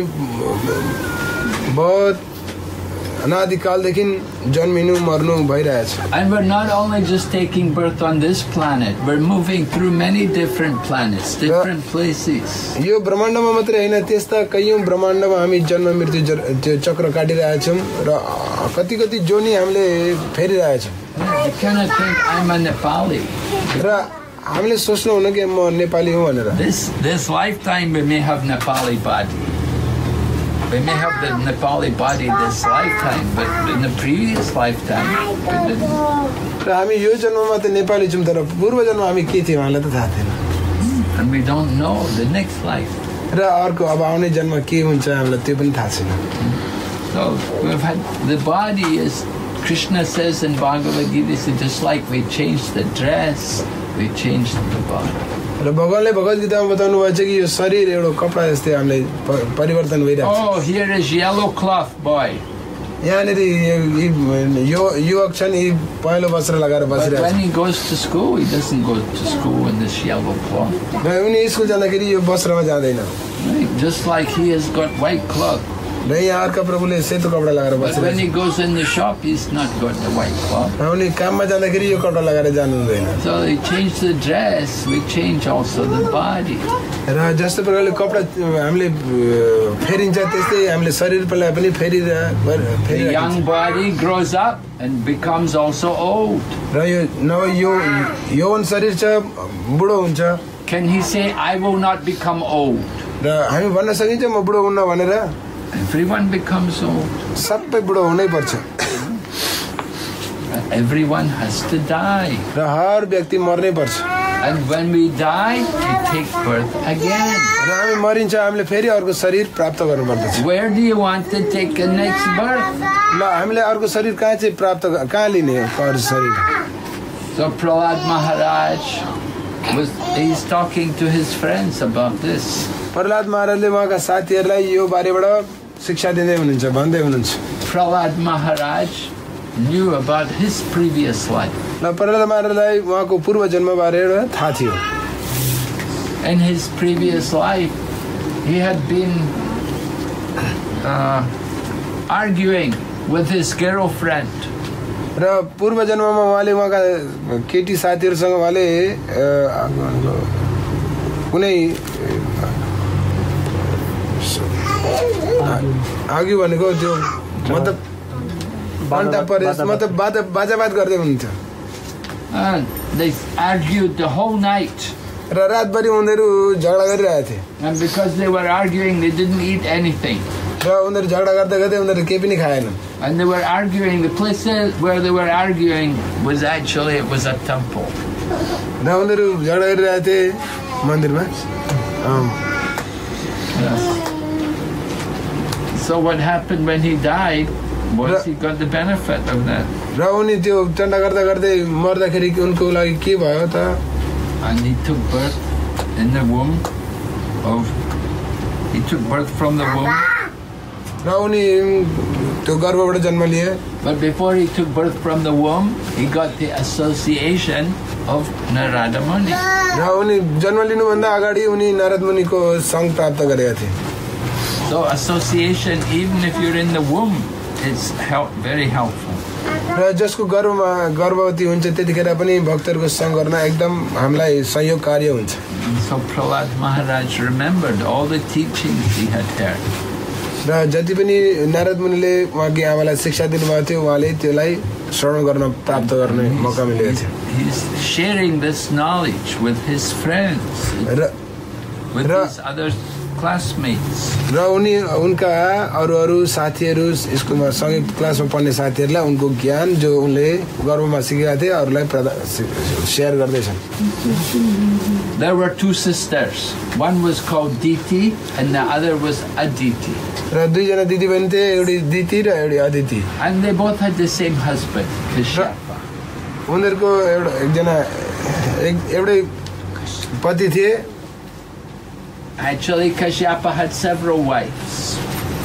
[SPEAKER 2] बहुत अनादिकालदेखि जन्मिनु मर्नु भइरहेछ
[SPEAKER 1] And we're not only just taking birth on this planet, we're moving through many different planets, different places.
[SPEAKER 2] यो ब्रह्माण्डमा मात्रै हैन त्यस्ता कयौं ब्रह्माण्डमा हामी जन्म मृत्यु त्यो चक्र काटिरहेछौँ र कति जोनी हामीले फेरिरहेछौँ
[SPEAKER 1] You cannot think I'm a Nepali.
[SPEAKER 2] र हामीले सोच्नु हुन कि म नेपाली हुँ भनेर
[SPEAKER 1] This lifetime we may have Nepali body. We may have the Nepali body this lifetime, but in the previous lifetime we didn't.
[SPEAKER 2] र हामी यो जन्ममा त नेपाली छौँ तर पूर्व जन्ममा हामी के थियौँ हामीलाई त थाहा थिएन
[SPEAKER 1] And we don't know the next life.
[SPEAKER 2] र अर्को अब आउने जन्म के हुन्छ हामीलाई त्यो पनि थाहा छैन
[SPEAKER 1] So we've had the body is Krishna says in Bhagavad Gita, just like we change the dress, we change the body.
[SPEAKER 2] र भगवानले भगवत गीतामा बताउनु भएको छ कि यो शरीर एउटा कपडा जस्तै हामीले परिवर्तन भइरहेको छ.
[SPEAKER 1] Oh, here is yellow cloth, boy.
[SPEAKER 2] यहाँनिर यो युवक छन्, यी पहेँलो वस्त्र लगाएर बसिरहेको छ.
[SPEAKER 1] When he goes to school, he doesn't go to school in this yellow cloth.
[SPEAKER 2] र उनी स्कुल जाँदाखेरि यो वस्त्रमा जाँदैन.
[SPEAKER 1] Right? Just like he has got white cloth.
[SPEAKER 2] र यहाँ अर्का प्रभुले सेतो कपडा लगाएर
[SPEAKER 1] But when he
[SPEAKER 2] बसिरहेको छ.
[SPEAKER 1] goes in the shop, he's not got the white cloth.
[SPEAKER 2] र उनी काममा जाँदाखेरि यो कपडा लगाएर जानु हुँदैन.
[SPEAKER 1] So they change the dress, we change also the body.
[SPEAKER 2] र जस्तो प्रकारले कपडा हामीले फेरिन्छ त्यस्तै हामीले शरीरलाई पनि
[SPEAKER 1] The young body grows up and becomes also old.
[SPEAKER 2] र यो नव यो यौवन शरीर छ बुढो हुन्छ.
[SPEAKER 1] Can he say, I will not become old?
[SPEAKER 2] र हामी भन्न सकिन्छ म बुढो हुन्न भनेर.
[SPEAKER 1] Everyone becomes old.
[SPEAKER 2] सबै बुढो हुनै पर्छ.
[SPEAKER 1] Everyone has to die.
[SPEAKER 2] र हर व्यक्ति मर्नै पर्छ.
[SPEAKER 1] And when we die, we take birth again.
[SPEAKER 2] र हामी मरिन्छ हामीले फेरि अर्को शरीर प्राप्त गर्नुपर्दछ.
[SPEAKER 1] Where do you want to take a next birth?
[SPEAKER 2] ल हामीले अर्को शरीर कहाँ चाहिँ प्राप्त कहाँ लिने अर्को शरीर?
[SPEAKER 1] So Prahlad Maharaj he's talking to his friends about this.
[SPEAKER 2] Prahlad महाराजले उहाँका साथीहरूलाई यो बारेबाट शिक्षा दिँदै हुनुहुन्छ, भन्दै हुनुहुन्छ.
[SPEAKER 1] Prahlad Maharaj knew about his previous life.
[SPEAKER 2] ल प्रहलाद महाराजलाई उहाँको पूर्व जन्म बारे थाहा थियो.
[SPEAKER 1] In his previous life, he had been arguing with his girlfriend.
[SPEAKER 2] र पूर्व जन्ममा उहाँले उहाँका केटी साथीहरूसँग उहाँले कुनै आग्यु भनेको त्यो मतलब अन्त परेस मतलब बाजाबात गर्दै हुनुहुन्थ्यो.
[SPEAKER 1] And they argued the whole night.
[SPEAKER 2] र रातभरि उनीहरू झगडा गरिरहेको थिए.
[SPEAKER 1] And because they were arguing, they didn't eat anything.
[SPEAKER 2] र उनीहरू झगडा गर्दै गर्दै उनीहरू केही पनि खाएनन्.
[SPEAKER 1] And they were arguing. The place where they were arguing was actually it was a temple.
[SPEAKER 2] र उनीहरू झगडा गरिरहेको थिए मन्दिरमा.
[SPEAKER 1] So what happened when he died was he got the benefit of that.
[SPEAKER 2] र उनी त्यो चण्डा गर्दा गर्दै मर्दाखेरि उनको लागि के भयो त?
[SPEAKER 1] And he took birth in the womb of. He took birth from the womb.
[SPEAKER 2] र उनी त्यो गर्भबाट जन्म लिए.
[SPEAKER 1] But before he took birth from the womb, he got the association of Narada Muni.
[SPEAKER 2] र उनी जन्म लिनुभन्दा अगाडि उनी नारद मुनिको सँग प्राप्त गरेका थिए.
[SPEAKER 1] So association, even if you're in the womb, it's very helpful.
[SPEAKER 2] र जसको गर्भवती हुन्छ त्यतिखेर पनि भक्तहरूको सँग गर्न एकदम हामीलाई सहयोगकारी हुन्छ.
[SPEAKER 1] So Prahlad Maharaj remembered all the teachings he had heard.
[SPEAKER 2] र जति पनि नारद मुनिले उहाँकी आमालाई शिक्षा दिनुभएको थियो उहाँले त्यसलाई श्रवण गर्न प्राप्त गर्ने मौका मिलेको थियो.
[SPEAKER 1] He's sharing this knowledge with his friends, with his other classmates.
[SPEAKER 2] र उनी उनका अरू साथीहरू स्कुलमा सँगै क्लासमा पढ्ने साथीहरूलाई उनको ज्ञान जो उनले गर्भमा सिकेका थिए अरूलाई शेयर गर्दैछन्.
[SPEAKER 1] There were two sisters. One was called Diti and the other was Aditi.
[SPEAKER 2] र दुईजना दिदी बहिनी थिए, एउटी दिति र एउटी Aditi.
[SPEAKER 1] And they both had the same husband, Kashyapa.
[SPEAKER 2] उनीहरूको एकजना एउटै पति थिए.
[SPEAKER 1] Actually, Kashyapa had several wives.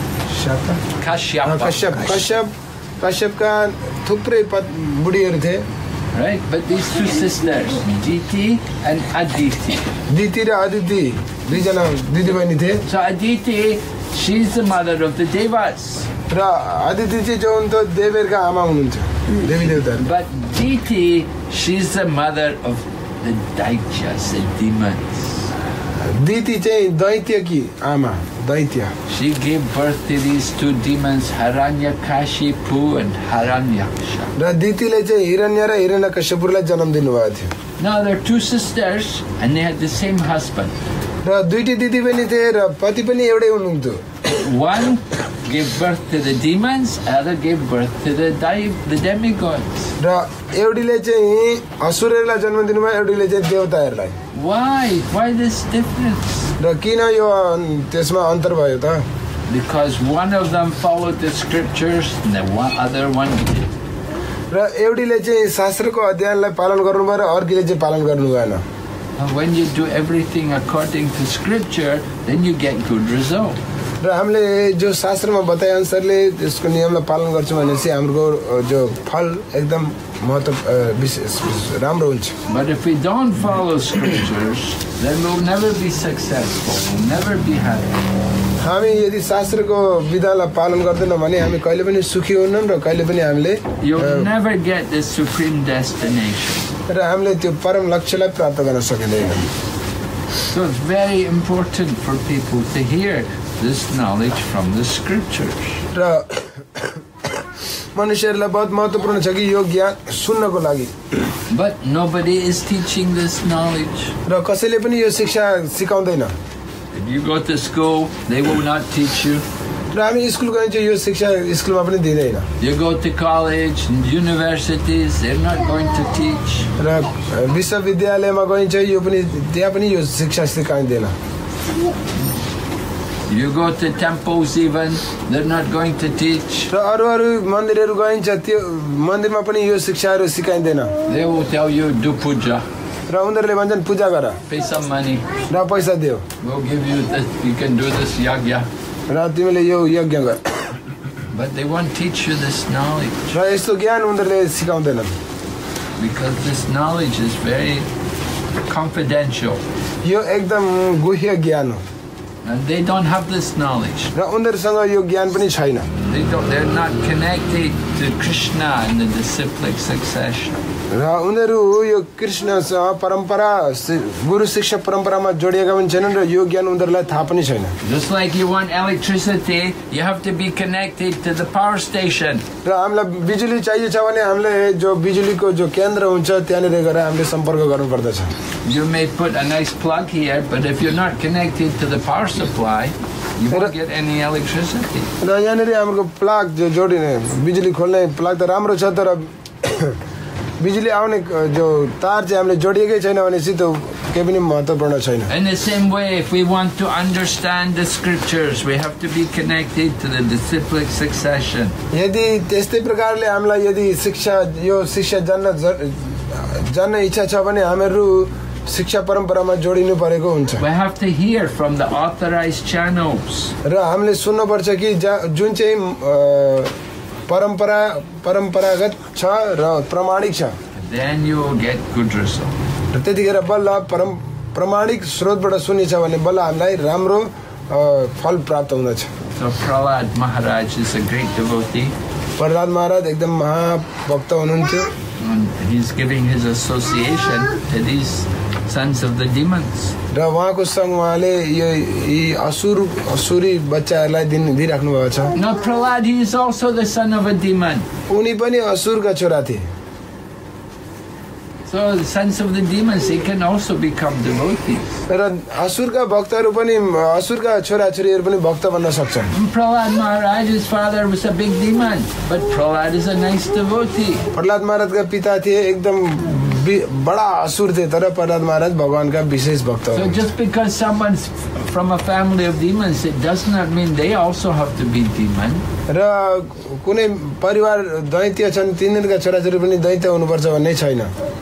[SPEAKER 2] कश्यपका थुप्रै बुढीहरू थिए.
[SPEAKER 1] Right, but these two sisters, Diti and Aditi.
[SPEAKER 2] Diti र अदिति दुईजना दिदी बहिनी थिए.
[SPEAKER 1] So Aditi, she's the mother of the Devas.
[SPEAKER 2] र अदिति चाहिँ जो हुन् त देवहरूका आमा हुनुहुन्छ, देवी देवताहरू.
[SPEAKER 1] But Diti, she's the mother of the Daityas, the demons.
[SPEAKER 2] दिति चाहिँ दैत्यकी आमा, दैत्य.
[SPEAKER 1] She gave birth to these two demons, Hiranyakashipu and Hiranyaksha.
[SPEAKER 2] र दितिले चाहिँ हिरण्य र हिरण्यकश्यपलाई जन्म दिनुभएको थियो.
[SPEAKER 1] Now they're two sisters and they had the same husband.
[SPEAKER 2] र दुईटी दिदी पनि थिए र पति पनि एउटै हुनुहुन्थ्यो.
[SPEAKER 1] One gave birth to the demons, other gave birth to the demigods.
[SPEAKER 2] र एउटीले चाहिँ असुरहरूलाई जन्म दिनुभयो, एउटीले चाहिँ देवताहरूलाई.
[SPEAKER 1] Why this difference?
[SPEAKER 2] र किन यो त्यसमा अन्तर भयो त?
[SPEAKER 1] Because one of them followed the scriptures and the other one did.
[SPEAKER 2] र एउटीले चाहिँ शास्त्रको अध्ययनलाई पालन गर्नु भयो र अर्कीले चाहिँ पालन गर्नु भएन.
[SPEAKER 1] When you do everything according to scripture, then you get good result.
[SPEAKER 2] र हामीले जो शास्त्रमा बताए अनुसारले त्यसको नियमलाई पालन गर्छौँ भनेपछि हाम्रो जो फल एकदम राम्रो हुन्छ.
[SPEAKER 1] But if we don't follow scriptures, then we'll never be successful. We'll never be happy.
[SPEAKER 2] हामी यदि शास्त्रको विधालाई पालन गर्दैनौँ भने हामी कहिले पनि सुखी हुन्नौँ र कहिले पनि हामीले
[SPEAKER 1] You'll never get the supreme destination.
[SPEAKER 2] र हामीले त्यो परम लक्ष्यलाई प्राप्त गर्न सकिँदैन.
[SPEAKER 1] So it's very important for people to hear this knowledge from the scriptures.
[SPEAKER 2] र मनुष्यहरूलाई बहुत महत्त्वपूर्ण छ कि यो ज्ञान सुन्नको लागि.
[SPEAKER 1] But nobody is teaching this knowledge.
[SPEAKER 2] र कसैले पनि यो शिक्षा सिकाउँदैन.
[SPEAKER 1] If you go to school, they will not teach you.
[SPEAKER 2] र हामी स्कुल गइन्छ यो शिक्षा स्कुलमा पनि दिँदैन.
[SPEAKER 1] You go to college and universities, they're not going to teach.
[SPEAKER 2] र विश्वविद्यालयमा गइन्छ यो पनि त्यहाँ पनि यो शिक्षा सिकाइँदैन.
[SPEAKER 1] You go to temples even, they're not going to teach.
[SPEAKER 2] र अरू मन्दिरहरू गइन्छ त्यो मन्दिरमा पनि यो शिक्षाहरू सिकाइँदैन.
[SPEAKER 1] They will tell you do puja.
[SPEAKER 2] र उनीहरूले भन्छन् पूजा गर.
[SPEAKER 1] Pay some money.
[SPEAKER 2] र पैसा दियो.
[SPEAKER 1] We'll give you this. You can do this yagya.
[SPEAKER 2] र तिमीले यो यज्ञ गर.
[SPEAKER 1] But they won't teach you this knowledge.
[SPEAKER 2] र यस्तो ज्ञान उनीहरूले सिकाउँदैनन्.
[SPEAKER 1] Because this knowledge is very confidential.
[SPEAKER 2] यो एकदम गुह्य ज्ञान हो.
[SPEAKER 1] And they don't have this knowledge.
[SPEAKER 2] र उनीहरूसँग यो ज्ञान पनि छैन.
[SPEAKER 1] They're not connected to Krishna and the disciplic succession.
[SPEAKER 2] र उनीहरू यो कृष्णसँग परम्परा गुरु शिक्षा परम्परामा जोडिएका पनि छैनन् र यो ज्ञान उनीहरूलाई थाहा पनि छैन.
[SPEAKER 1] Just like you want electricity, you have to be connected to the power station.
[SPEAKER 2] र हामीलाई बिजुली चाहिएको छ भने हामीले जो बिजुलीको जो केन्द्र हुन्छ त्यहाँनिर गएर हामीले सम्पर्क गर्नुपर्दछ.
[SPEAKER 1] You may put a nice plug here, but if you're not connected to the power supply, you won't get any electricity.
[SPEAKER 2] र यहाँनिर हाम्रो प्लग जो जोडिने बिजुली खोल्ने प्लग त राम्रो छ तर बिजुली आउने जो तार चाहिँ हामीले जोडिएकै छैन भनेपछि त्यो केही पनि महत्त्वपूर्ण छैन.
[SPEAKER 1] In the same way, if we want to understand the scriptures, we have to be connected to the disciplic succession.
[SPEAKER 2] यदि त्यस्तै प्रकारले हामीलाई यदि यो शिक्षा जान्न इच्छा छ भने हामीहरू शिक्षा परम्परामा जोडिनु परेको हुन्छ.
[SPEAKER 1] We have to hear from the authorized channels.
[SPEAKER 2] र हामीले सुन्नुपर्छ कि जुन चाहिँ परम्परागत छ र प्रमाणिक छ.
[SPEAKER 1] Then you will get good result.
[SPEAKER 2] र त्यतिखेर बल्ल प्रमाणिक स्रोतबाट सुनिन्छ भने बल्ल हामीलाई राम्रो फल प्राप्त हुँदछ.
[SPEAKER 1] So Prahlad Maharaj is a great devotee.
[SPEAKER 2] Prahlad महाराज एकदम महाभक्त हुनुहुन्थ्यो.
[SPEAKER 1] And he's giving his association to these sons of the demons.
[SPEAKER 2] र उहाँको सँग उहाँले यी असुरी बच्चाहरूलाई दिइराख्नु भएको छ.
[SPEAKER 1] Now Prahlad, he is also the son of a demon.
[SPEAKER 2] उनी पनि असुरका छोरा थिए.
[SPEAKER 1] So the sons of the demons, they can also become devotees.
[SPEAKER 2] र असुरका भक्तहरू पनि असुरका छोराछोरीहरू पनि भक्त बन्न सक्छन्.
[SPEAKER 1] Prahlad Maharaj, his father was a big demon, but Prahlad is a nice devotee.
[SPEAKER 2] Prahlad महाराजका पिता थिए एकदम बडा असुर थिए तर प्रहलाद महाराज भगवानका विशेष भक्त
[SPEAKER 1] So
[SPEAKER 2] हुनुहुन्छ.
[SPEAKER 1] just because someone's from a family of demons, it does not mean they also have to be demon.
[SPEAKER 2] र कुनै परिवार दैत्य छन् तिनीहरूका छोराछोरी पनि दैत्य हुनुपर्छ भन्ने छैन.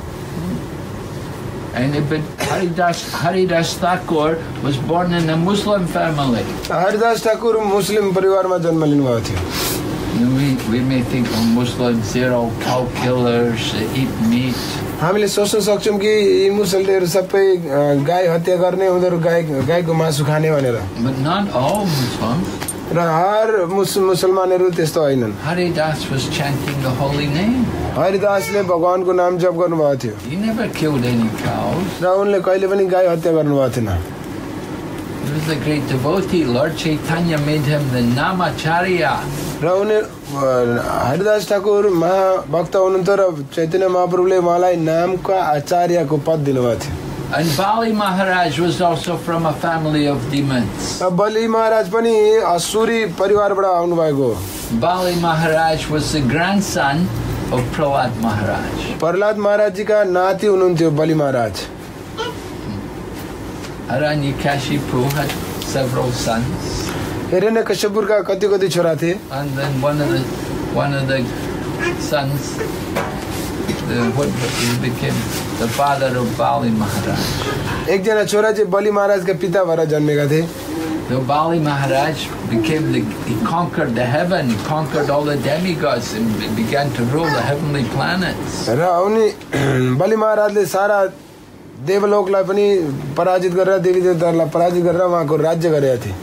[SPEAKER 1] And Haridas Thakur was born in a Muslim family.
[SPEAKER 2] Haridas Thakur मुस्लिम परिवारमा जन्म लिनुभएको थियो.
[SPEAKER 1] We may think of Muslims, they're all cow killers, they eat meat.
[SPEAKER 2] हामीले सोच्न सक्छौँ कि यी मुसलमानहरू सबै गाई हत्या गर्ने उनीहरू गाईको मासु खाने भनेर.
[SPEAKER 1] But not all Muslims.
[SPEAKER 2] र हर मुसलमानहरू त्यस्तो होइनन्.
[SPEAKER 1] Haridas was chanting the holy name.
[SPEAKER 2] हरिदासले भगवानको नाम जप गर्नुभएको थियो.
[SPEAKER 1] He never killed any cows.
[SPEAKER 2] र उनले कहिले पनि गाई हत्या गर्नुभएको थिएन.
[SPEAKER 1] He was a great devotee. Lord Chaitanya made him the Namacharya.
[SPEAKER 2] र उनी हरिदास ठाकुर महाभक्त हुनुहुन्थ्यो र चैतन्य महाप्रभुले उहाँलाई नामका आचार्यको पद दिनुभएको थियो.
[SPEAKER 1] And Bali Maharaj was also from a family of demons.
[SPEAKER 2] बलि महाराज पनि असुरी परिवारबाट आउनु भएको.
[SPEAKER 1] Bali Maharaj was the grandson of Prahlad Maharaj.
[SPEAKER 2] Prahlad महाराजजीका नाति हुनुहुन्थ्यो बलि महाराज.
[SPEAKER 1] Hiranyakashipu had several sons.
[SPEAKER 2] हिरण्यकश्यपका कति छोरा थिए.
[SPEAKER 1] And then one of the sons he became the father of Bali Maharaj.
[SPEAKER 2] एक जना छोरा चाहिँ बलि महाराजका पिता भएर जन्मेका थिए.
[SPEAKER 1] The Bali Maharaj he conquered the heaven, he conquered all the demigods and began to rule the heavenly planets.
[SPEAKER 2] र उनी बलि महाराजले सारा देवलोकलाई पनि पराजित गरेर देवी देवताहरूलाई पराजित गरेर उहाँको राज्य गरेका थिए.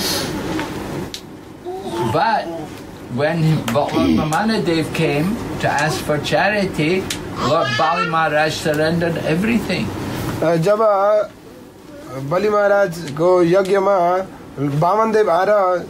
[SPEAKER 1] But when Lord Vamanadev came to ask for charity, Lord Bali Maharaj surrendered everything.
[SPEAKER 2] जब बलि महाराजको यज्ञमा वामनदेव आएर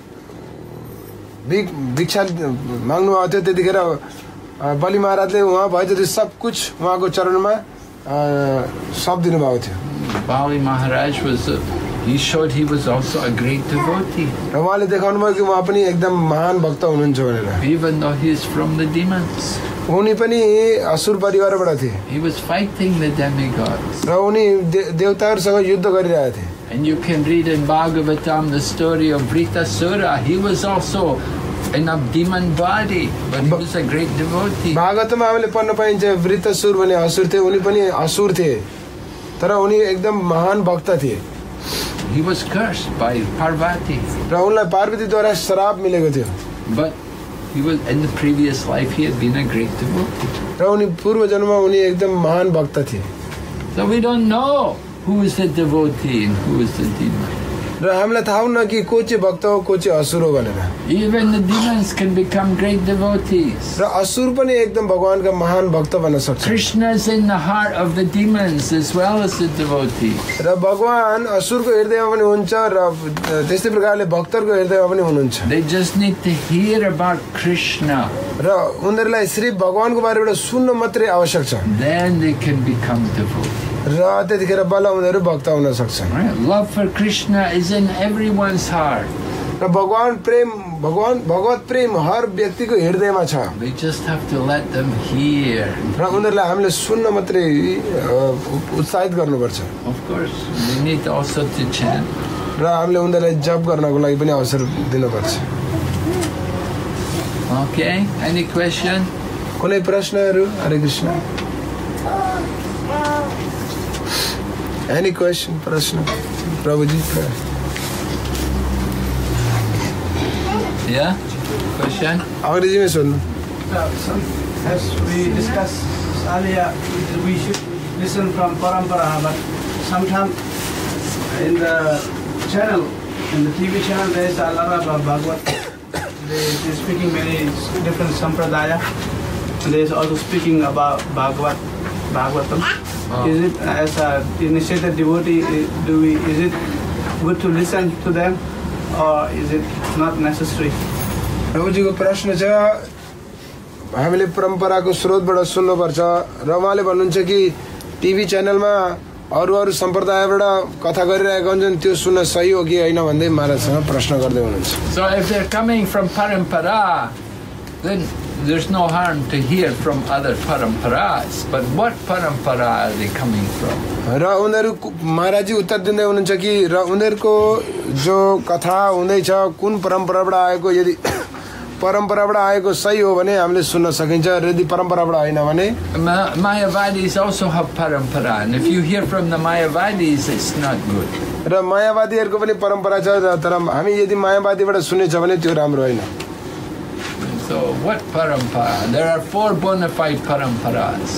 [SPEAKER 2] भिक्षा माग्नु आएको थियो त्यतिखेर बलि महाराजले उहाँ भए जति सब कुछ उहाँको चरणमा सब दिनुभएको थियो.
[SPEAKER 1] Bali Maharaj he showed he was also a great devotee.
[SPEAKER 2] र उहाँले देखाउनु भयो कि उहाँ पनि एकदम महान भक्त हुनुहुन्छ भनेर.
[SPEAKER 1] Even though he is from the demons.
[SPEAKER 2] उनी पनि असुर परिवारबाट थिए.
[SPEAKER 1] He was fighting the demigods.
[SPEAKER 2] र उनी देवताहरूसँग युद्ध गरिरहेका थिए.
[SPEAKER 1] And you can read in Bhagavatam the story of Vritasura. He was also in a demon body, but he was a great devotee.
[SPEAKER 2] भागवतमा हामीले पढ्न पाइन्छ वृत्रसुर भन्ने असुर थिए. उनी पनि असुर थिए तर उनी एकदम महान भक्त थिए.
[SPEAKER 1] He was cursed by Parvati.
[SPEAKER 2] र उनलाई पार्वतीद्वारा श्राप मिलेको थियो.
[SPEAKER 1] But he was in the previous life he had been a great devotee.
[SPEAKER 2] र उनी पूर्व जन्ममा उनी एकदम महान भक्त थिए.
[SPEAKER 1] So we don't know who is the devotee and who is the demon.
[SPEAKER 2] र हामीलाई थाहा हुन्न कि को चाहिँ भक्त हो को चाहिँ असुर हो भनेर.
[SPEAKER 1] Even the demons can become great devotees.
[SPEAKER 2] र असुर पनि एकदम भगवानका महान भक्त बन्न सक्छ.
[SPEAKER 1] Krishna is in the heart of the demons as well as the devotees.
[SPEAKER 2] र भगवान असुरको हृदयमा पनि हुन्छ र त्यस्तै प्रकारले भक्तहरूको हृदयमा पनि हुनुहुन्छ.
[SPEAKER 1] They just need to hear about Krishna.
[SPEAKER 2] र उनीहरूलाई सिर्फ भगवानको बारेबाट सुन्न मात्रै आवश्यक छ.
[SPEAKER 1] Then they can become devotees.
[SPEAKER 2] र त्यतिखेर बल्ल उनीहरू भक्त हुन सक्छन्.
[SPEAKER 1] Love for Krishna is in everyone's heart.
[SPEAKER 2] र भगवत प्रेम हर व्यक्तिको हृदयमा छ.
[SPEAKER 1] We just have to let them hear.
[SPEAKER 2] र उनीहरूलाई हामीले सुन्न मात्रै उत्साहित गर्नुपर्छ.
[SPEAKER 1] Of course, we need also to chant.
[SPEAKER 2] र हामीले उनीहरूलाई जप गर्नको लागि पनि अवसर दिनुपर्छ.
[SPEAKER 1] Okay, any question?
[SPEAKER 2] कुनै प्रश्नहरू? हरे कृष्ण. Any question? प्रश्न? प्रभुजी.
[SPEAKER 1] Yeah? Question?
[SPEAKER 2] अंग्रेजी में सुन.
[SPEAKER 3] As we discussed earlier, we should listen from Parampara, but sometimes in the channel, in the TV channel, there is a lot of Bhagavad. They speaking many different sampradaya. There is also speaking about Bhagavatam. Is it as a initiated devotee? Is it good to listen to them, or is it not necessary?
[SPEAKER 2] प्रभुजीको प्रश्न छ हामीले परम्पराको स्रोतबाट सुन्नुपर्छ र उहाँले भन्नुहुन्छ कि टिभी च्यानलमा अरू सम्प्रदायबाट कथा गरिरहेका हुन्छन् त्यो सुन्न सही हो कि हैन भन्दै महाराजसँग प्रश्न गर्दै हुनुहुन्छ.
[SPEAKER 1] So if they're coming from parampara, then there's no harm to hear from other paramparas. But what parampara are they coming from?
[SPEAKER 2] र उनीहरू महाराजजी उत्तर दिँदै हुनुहुन्छ कि र उनीहरूको जो कथा हुँदैछ कुन परम्पराबाट आएको, यदि परम्पराबाट आएको सही हो भने हामीले सुन्न सकिन्छ र यदि परम्पराबाट हैन भने
[SPEAKER 1] Mayavadis also have parampara, and if you hear from the Mayavadis, it's not good.
[SPEAKER 2] र मायावादीहरूको पनि परम्परा छ तर हामी यदि मायावादीबाट सुनेछ भने त्यो राम्रो हैन.
[SPEAKER 1] So what parampara? There are 4 bona fide paramparas.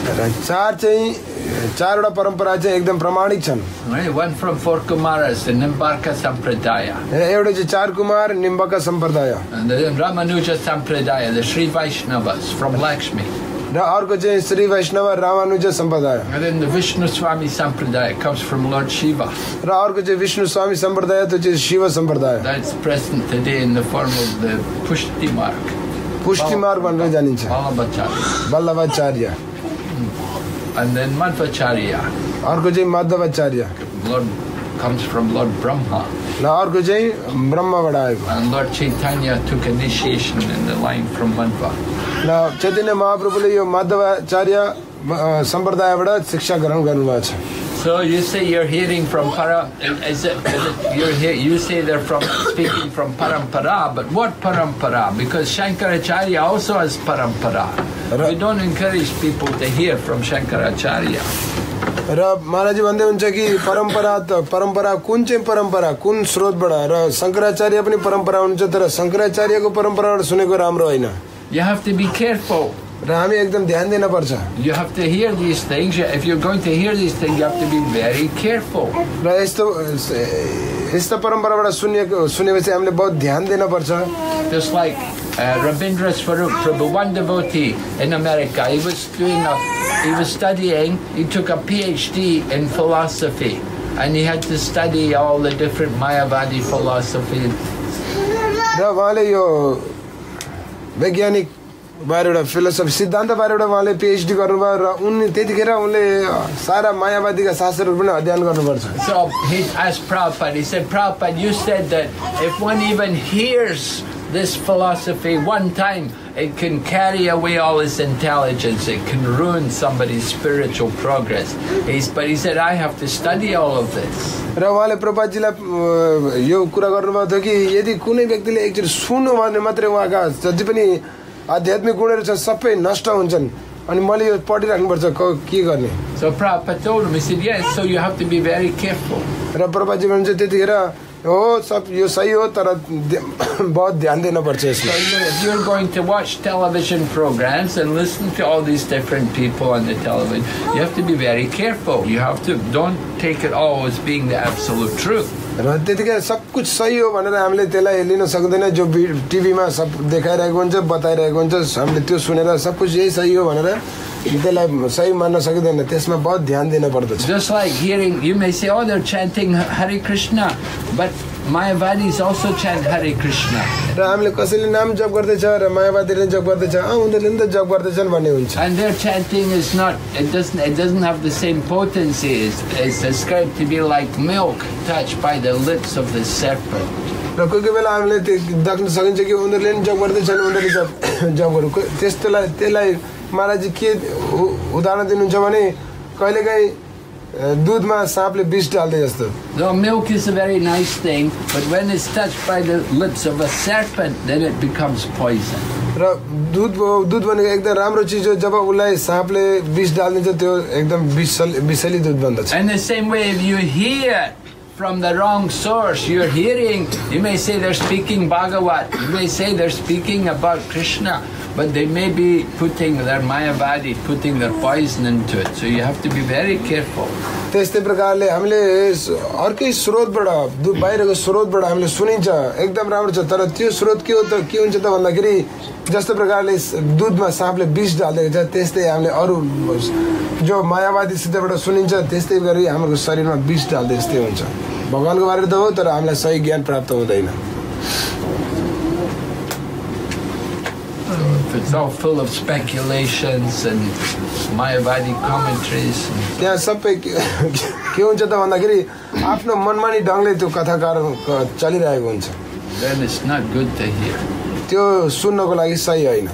[SPEAKER 2] चारवटा परम्परा चाहिँ एकदम प्रमाणिक छन्.
[SPEAKER 1] Right? One from 4 Kumaras, the Nimbarka Sampradaya.
[SPEAKER 2] एउटा चाहिँ 4 कुमार निम्बका सम्प्रदाय.
[SPEAKER 1] And the Ramanuja Sampradaya, the Sri Vaishnavas from Lakshmi.
[SPEAKER 2] र अर्को चाहिँ श्री वैष्णव रामानुज सम्प्रदाय.
[SPEAKER 1] And then the Vishnu Swami Sampradaya comes from Lord Shiva.
[SPEAKER 2] र अर्को चाहिँ विष्णु स्वामी सम्प्रदाय त्यो चाहिँ शिव सम्प्रदाय.
[SPEAKER 1] That's present today in the form of the Pushti Marg.
[SPEAKER 2] पुष्टि मार्ग भनेर जानिन्छ. वल्लभाचार्य.
[SPEAKER 1] And then Madhvacharya.
[SPEAKER 2] अर्को चाहिँ Madhavacharya.
[SPEAKER 1] Lord comes from Lord Brahma.
[SPEAKER 2] र अर्को चाहिँ ब्रह्माबाट आएको.
[SPEAKER 1] And Lord Chaitanya took initiation in the line from Madhva.
[SPEAKER 2] र चैतन्य महाप्रभुले यो माधवाचार्य सम्प्रदायबाट शिक्षा ग्रहण गर्नुभएको छ.
[SPEAKER 1] So you say you're hearing from is it you say they're speaking from parampara, but what parampara? Because Shankaracharya also has parampara. We don't encourage people to hear from Shankaracharya.
[SPEAKER 2] र महाराज भन्दै हुन्छ कि परम्परा कुन चाहिँ परम्परा कुन स्रोतबाट र शंकराचार्य पनि परम्परा हुन्छ तर शंकराचार्यको परम्पराबाट सुनेको राम्रो हैन.
[SPEAKER 1] You have to be careful.
[SPEAKER 2] र हामी एकदम ध्यान दिन पर्छ.
[SPEAKER 1] You have to hear these things. If you're going to hear these things, you have to be very careful.
[SPEAKER 2] र यस्तो परम्पराबाट सुनेपछि हामीले बहुत ध्यान दिन पर्छ.
[SPEAKER 1] Just like Rabindra Swarup Prabhu, one devotee in America, he was studying, he took a PhD in philosophy, and he had to study all the different Mayavadi philosophy.
[SPEAKER 2] र उहाँले यो वैज्ञानिक बारेबाट फिलोसफी सिद्धान्त बारेबाट उहाँले PhD गर्नुभयो र उनले त्यतिखेर उनले सारा मायावादीका शास्त्रहरू पनि अध्ययन गर्नुपर्छ.
[SPEAKER 1] So he asked Prabhupada, he said, Prabhupada, you said that if one even hears this philosophy one time, it can carry away all his intelligence. It can ruin somebody's spiritual progress. But he said, I have to study all of this.
[SPEAKER 2] र उहाँले प्रभुपादजीलाई यो कुरा गर्नुभएको थियो कि यदि कुनै व्यक्तिले एकचोटि सुन्नु भने मात्रै उहाँका जति पनि आध्यात्मिक गुणहरू छन् सबै नष्ट हुन्छन् अनि मैले यो पढिराख्नुपर्छ के गर्ने.
[SPEAKER 1] So Prabhupada told him, he said, yes, so you have to be very careful.
[SPEAKER 2] र प्रभुपादजी भन्छ त्यतिखेर हो सब यो सही हो तर बहुत ध्यान दिन पर्छ यसमा.
[SPEAKER 1] If you're going to watch television programs and listen to all these different people on the television, you have to be very careful. You have to don't take it all as being the absolute truth.
[SPEAKER 2] र त्यतिखेर सब कुछ सही हो भनेर हामीले त्यसलाई लिन सक्दैन. जो टिभीमा सब देखाइरहेको हुन्छ बताइरहेको हुन्छ हामीले त्यो सुनेर सब कुछ यही सही हो भनेर त्यसलाई सही मान्न सकिदैन. त्यसमा बहुत ध्यान दिन पर्दछ.
[SPEAKER 1] Just like hearing, you may say, oh, they're chanting Hare Krishna, but Mayavadis also chant Hare Krishna.
[SPEAKER 2] र हामीले कसैले नाम जप गर्दैछ र मायावादीले जप गर्दैछ उनीहरूले नि त जप गर्दैछन् भन्ने हुन्छ.
[SPEAKER 1] And their chanting is not, it doesn't have the same potency. It's described to be like milk touched by the lips of the serpent.
[SPEAKER 2] र कोही कोही बेला हामीले त्यो देख्न सकिन्छ कि उनीहरूले नि जप गर्दैछन् उनीहरूले जप गर्नु त्यसलाई महाराजजी के उदाहरण दिनुहुन्छ भने कहिलेकाहीँ दूधमा साँपले विष डाल्दै जस्तो.
[SPEAKER 1] The milk is a very nice thing, but when it's touched by the lips of a serpent, then it becomes poison.
[SPEAKER 2] र दूध भनेको एकदम राम्रो चिज हो. जब उसलाई साँपले विष डाल्दिन्छ त्यो एकदम विषाली दूध बन्दछ.
[SPEAKER 1] And the same way, if you hear from the wrong source, you're hearing, you may say they're speaking Bhagavat, you may say they're speaking about Krishna, but they may be putting their Mayavadi, putting their poison into it. So you have to be very careful.
[SPEAKER 2] त्यस्तै प्रकारले हामीले अर्कै स्रोतबाट बाहिरको स्रोतबाट हामीले सुनिन्छ एकदम राम्रो छ तर त्यो स्रोत के हो त के हुन्छ त भन्दाखेरि जस्तो प्रकारले दूधमा साँपले विष डाल्दै छ त्यस्तै हामीले अरू जो मायावादी सिद्धबाट सुनिन्छ त्यस्तै गरी हाम्रो शरीरमा विष डाल्दै जस्तै हुन्छ. भगवानको बारेमा त हो तर हामीलाई सही ज्ञान प्राप्त हुँदैन.
[SPEAKER 1] It's all full of speculations and Mayavadi commentaries.
[SPEAKER 2] त्यहाँ सबै के हुन्छ त भन्दाखेरि आफ्नो मनमानी ढङ्गले त्यो कथाकार चलिरहेको हुन्छ.
[SPEAKER 1] Then it's not good to hear.
[SPEAKER 2] त्यो सुन्नको लागि सही होइन.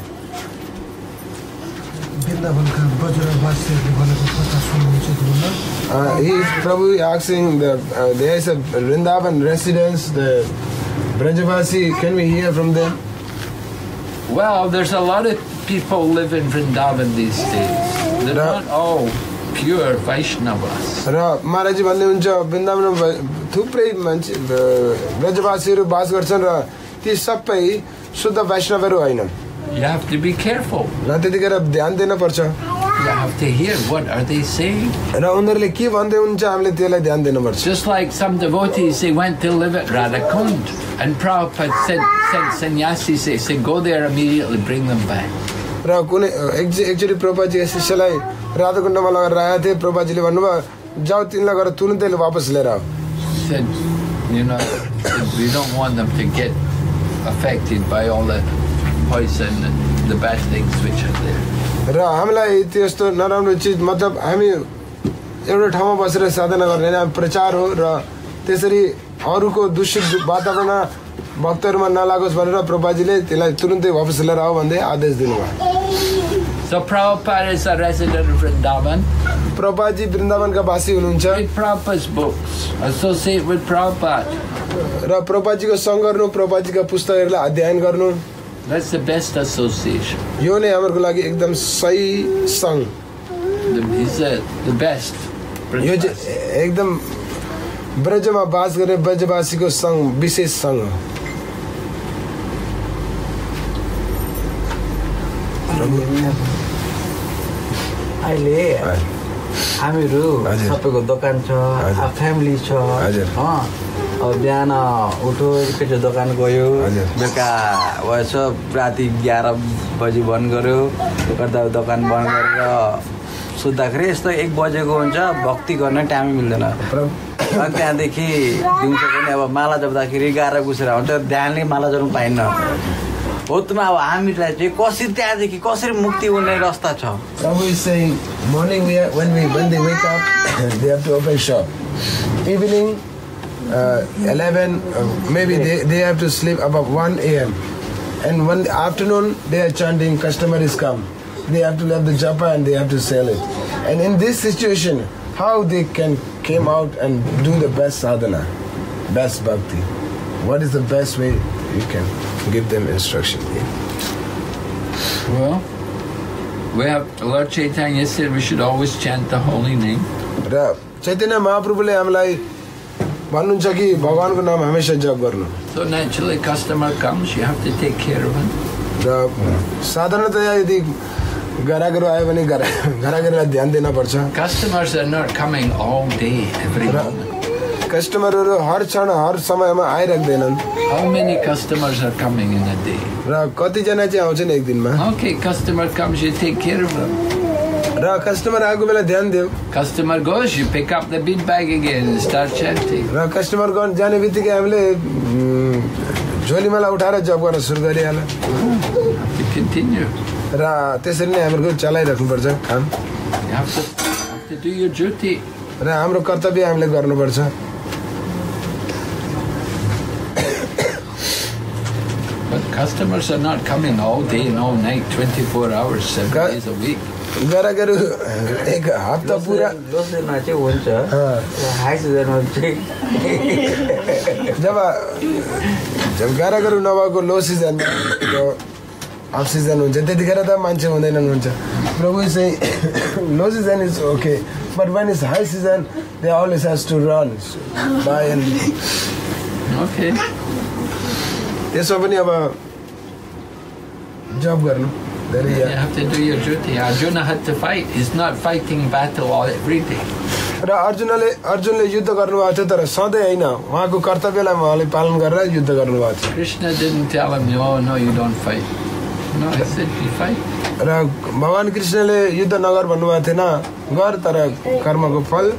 [SPEAKER 2] Prabhu asking there is a Vrindavan residents, the Brajavasi, can we hear from them?
[SPEAKER 1] Well, there's a lot of people live in Vrindavan these days. They're not all pure Vaishnavas.
[SPEAKER 2] र महाराजजी भन्दै हुन्छ वृन्दावनमा थुप्रै मान्छे ब्रजवासीहरू बास गर्छन् र ती सबै शुद्ध वैष्णवहरू होइनन्.
[SPEAKER 1] You have to be careful.
[SPEAKER 2] र त्यतिखेर ध्यान दिन पर्छ.
[SPEAKER 1] You have to hear what are they saying.
[SPEAKER 2] र उनीहरूले के भन्दै हुन्छ हामीले त्यसलाई ध्यान दिनुपर्छ.
[SPEAKER 1] Just like some devotees, they went to live at Radhakund, and Prabhupada sent sannyasis, they said go there immediately, bring them back.
[SPEAKER 2] र कुनै एकचोटि प्रभुपादजी शिष्यलाई राधाकुण्डमा लगेर आएका थिए. प्रभुपादजीले भन्नुभयो जाऊ तिनलाई गएर तुरुन्तै वापस लिएर आऊ.
[SPEAKER 1] Said, you know, we don't want them to get affected by all the poison and the bad things which are there.
[SPEAKER 2] र हामीलाई त्यस्तो नराम्रो चिज मतलब हामी एउटा ठाउँमा बसेर साधना गर्ने होइन प्रचार हो र त्यसरी अरूको दूषित वातावरण भक्तहरूमा नलागोस् भनेर प्रभुपादजीले त्यसलाई तुरुन्तै वापस लिएर आऊ भन्दै आदेश दिनुभयो.
[SPEAKER 1] So Prabhupada is a resident of Vrindavan.
[SPEAKER 2] प्रभुपादजी वृन्दावनका वासी हुनुहुन्छ
[SPEAKER 1] Read Prabhupada's books. Associate with Prabhupada.
[SPEAKER 2] र प्रभुपादजीको सँग गर्नु, प्रभुपादजीका पुस्तकहरूलाई अध्ययन गर्नु,
[SPEAKER 1] That's the best association.
[SPEAKER 2] यो नै हाम्रो लागि एकदम सही सँग।
[SPEAKER 1] He's the best.
[SPEAKER 2] यो चाहिँ एकदम ब्रजमा बास गर्ने ब्रजवासीको सँग विशेष सँग हो।
[SPEAKER 4] अहिले हामीहरू सबैको दोकान छ, फ्यामिली छ, अब बिहान उठो एकैचोटि दोकान गयो, बेलुका भएछ राति 11 बजी बन्द गर्यो, गर्दा दोकान बन्द गरेर सुत्दाखेरि यस्तो 1 बजेको हुन्छ, भक्ति गर्ने टाइम मिल्दैन। अनि त्यहाँदेखि दिउँसो पनि अब माला जप्दाखेरि 11 गुसेर हुन्छ, ध्यानले माला जप्नु पाइन्न। हो त अब हामीलाई चाहिँ कसरी त्यहाँदेखि कसरी मुक्ति हुने रास्ता छ?
[SPEAKER 2] Prabhu is saying morning when they wake up they have to open shop. Evening 11 maybe they have to sleep about 1 a.m. and one afternoon they are chanting, customer is come. They have to leave the japa and they have to sell it. And in this situation, how they can came out and do the best sadhana, best bhakti? What is the best way you can give them instruction?
[SPEAKER 1] Well, we have Lord Chaitanya said we should always chant the holy name.
[SPEAKER 2] र चैतन्य महाप्रभुले हामीलाई भन्नुहुन्छ कि भगवानको नाम हमेशा जप गर्नु।
[SPEAKER 1] So naturally customer comes, you have to take care of him.
[SPEAKER 2] र साधारणतया यदि ग्राहकहरू आयो भने ग्राहकहरूलाई ध्यान दिन पर्छ।
[SPEAKER 1] Customers are not coming all day, every moment.
[SPEAKER 2] कस्टमरहरू हर क्षण हर समयमा आइराख्दैनन्।
[SPEAKER 1] How many customers are coming in a day?
[SPEAKER 2] र कतिजना चाहिँ आउँछन् एक दिनमा।
[SPEAKER 1] Okay, customer comes, you take care of them.
[SPEAKER 2] र कस्टमर आएको बेला ध्यान देऊ।
[SPEAKER 1] Customer goes, you pick up the bead bag again and start chanting.
[SPEAKER 2] र कस्टमर जाने बित्तिकै हामीले झोलीमाला उठाएर जप गर्न सुरु गरिहाल।
[SPEAKER 1] To continue.
[SPEAKER 2] र त्यसरी नै हामीहरूको चलाइराख्नुपर्छ काम।
[SPEAKER 1] You have to do your duty.
[SPEAKER 2] र हाम्रो कर्तव्य हामीले गर्नुपर्छ।
[SPEAKER 1] But customers are not coming all day and all night, 24 hours, 7 days a week.
[SPEAKER 2] ग्राहकहरू एक हप्ता पुरा
[SPEAKER 4] लोसेमा चाहिँ हुन्छ, हाई सिजनमा चाहिँ
[SPEAKER 2] जब ग्राहकहरू नभएको लो सिजनमा अफ सिजन हुन्छ त्यतिखेर त मान्छे हुँदैनन् हुन्छ। प्रभु चाहिँ low season is okay but when is high season they always has to run by and
[SPEAKER 1] Okay.
[SPEAKER 2] त्यसमा पनि अब जब गर्नु धेरै
[SPEAKER 1] You have to do your duty. Arjuna had to fight. He's not fighting battle all every day.
[SPEAKER 2] र अर्जुनले युद्ध गर्नुभएको थियो तर सधैँ होइन, उहाँको कर्तव्यलाई उहाँले पालन गरेर युद्ध गर्नुभएको थियो।
[SPEAKER 1] Krishna didn't tell him, oh no, you don't fight. No, he said you fight.
[SPEAKER 2] र भगवान कृष्णले युद्ध नगर भन्नुभएको थिएन, गर तर कर्मको फल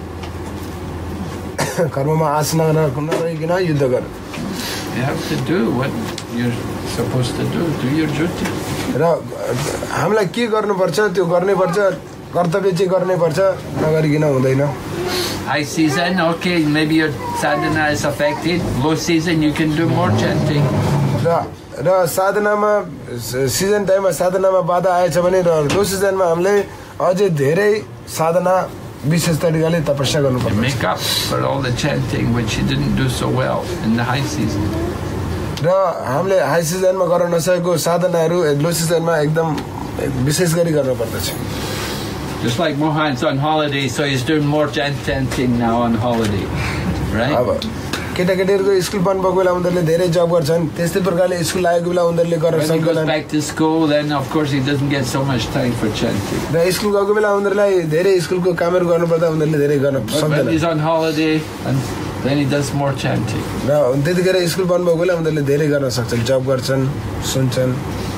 [SPEAKER 2] कर्ममा आश नरहिकन युद्ध गर।
[SPEAKER 1] You have to do what you're supposed to do. Do your duty.
[SPEAKER 2] र हामीलाई के गर्नुपर्छ त्यो गर्नैपर्छ, कर्तव्य चाहिँ गर्नैपर्छ, नगरिकन हुँदैन।
[SPEAKER 1] High season, okay, maybe your sadhana is affected. Low season, you can do more chanting.
[SPEAKER 2] र साधनामा सिजन टाइममा साधनामा बाधा आएछ भने र लो सिजनमा हामीले अझै धेरै साधना विशेष तरिकाले तपस्या गर्नुपर्छ।
[SPEAKER 1] Make up for all the chanting which you didn't do so well in the high season.
[SPEAKER 2] र हामीले हाई सिजनमा गर्न नसकेको साधनाहरू लो सिजनमा एकदम विशेष गरी गर्नुपर्दछ।
[SPEAKER 1] Just like Mohan's on holiday, so he's doing more chanting now on holiday, right?
[SPEAKER 2] अब केटाकेटीहरूको स्कुल बन्द भएको बेला उनीहरूले धेरै जब गर्छन्, त्यस्तै प्रकारले स्कुल लागेको बेला उनीहरूले गर्न
[SPEAKER 1] When he goes
[SPEAKER 2] सक्दैनन्।
[SPEAKER 1] back to school, then of course he doesn't get so much time for chanting.
[SPEAKER 2] र स्कुल गएको बेला उनीहरूलाई धेरै स्कुलको कामहरू गर्नुपर्दा उनीहरूले धेरै गर्न
[SPEAKER 1] But when
[SPEAKER 2] सक्दैनन्।
[SPEAKER 1] he's on holiday, and then he does more chanting.
[SPEAKER 2] र त्यतिखेर स्कुल बन्द भएको बेला उनीहरूले धेरै गर्न सक्छन्, जब गर्छन्, सुन्छन्।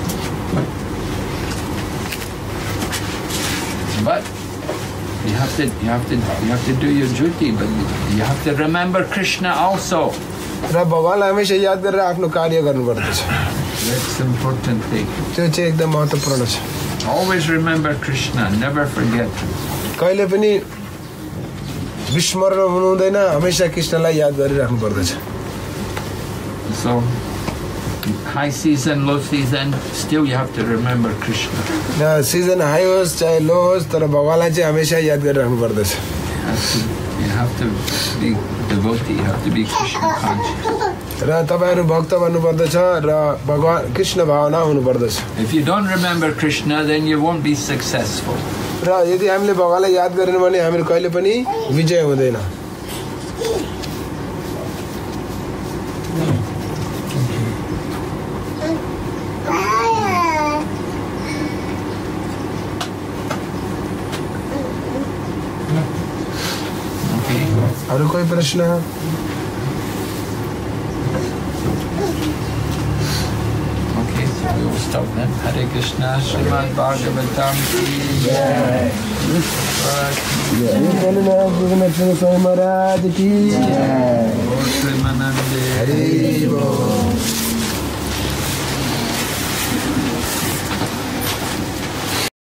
[SPEAKER 1] But you have to do your duty, but you have to remember Krishna also.
[SPEAKER 2] र भगवानलाई हमेशा याद गरेर आफ्नो कार्य गर्नुपर्दछ।
[SPEAKER 1] That's the important thing.
[SPEAKER 2] त्यो चाहिँ एकदम महत्त्वपूर्ण छ।
[SPEAKER 1] Always remember Krishna, never forget him.
[SPEAKER 2] कहिले पनि विस्मरण हुनु हुँदैन, हमेशा कृष्णलाई याद गरिराख्नु पर्दछ।
[SPEAKER 1] So high season, low season, still you have to remember Krishna.
[SPEAKER 2] Season high होस् चाहे low होस् तर भगवानलाई चाहिँ हमेशा याद गरिराख्नु पर्दछ.
[SPEAKER 1] You have to be devotee, you have to be Krishna conscious.
[SPEAKER 2] र तपाईहरु भक्त बन्नु पर्दछ र भगवान कृष्ण भावना हुनु पर्दछ.
[SPEAKER 1] If you don't remember Krishna, then you won't be successful.
[SPEAKER 2] र यदि हामीले भगवानलाई याद गरेनौं भने हामीहरु कहिले पनि विजय हुँदैन. अरु कोई प्रश्न?
[SPEAKER 1] Okay, so we will stop then. Hare Krishna, Srimad Bhagavatam ki jai.
[SPEAKER 2] Jai.
[SPEAKER 1] Hare Krishna.
[SPEAKER 2] Hare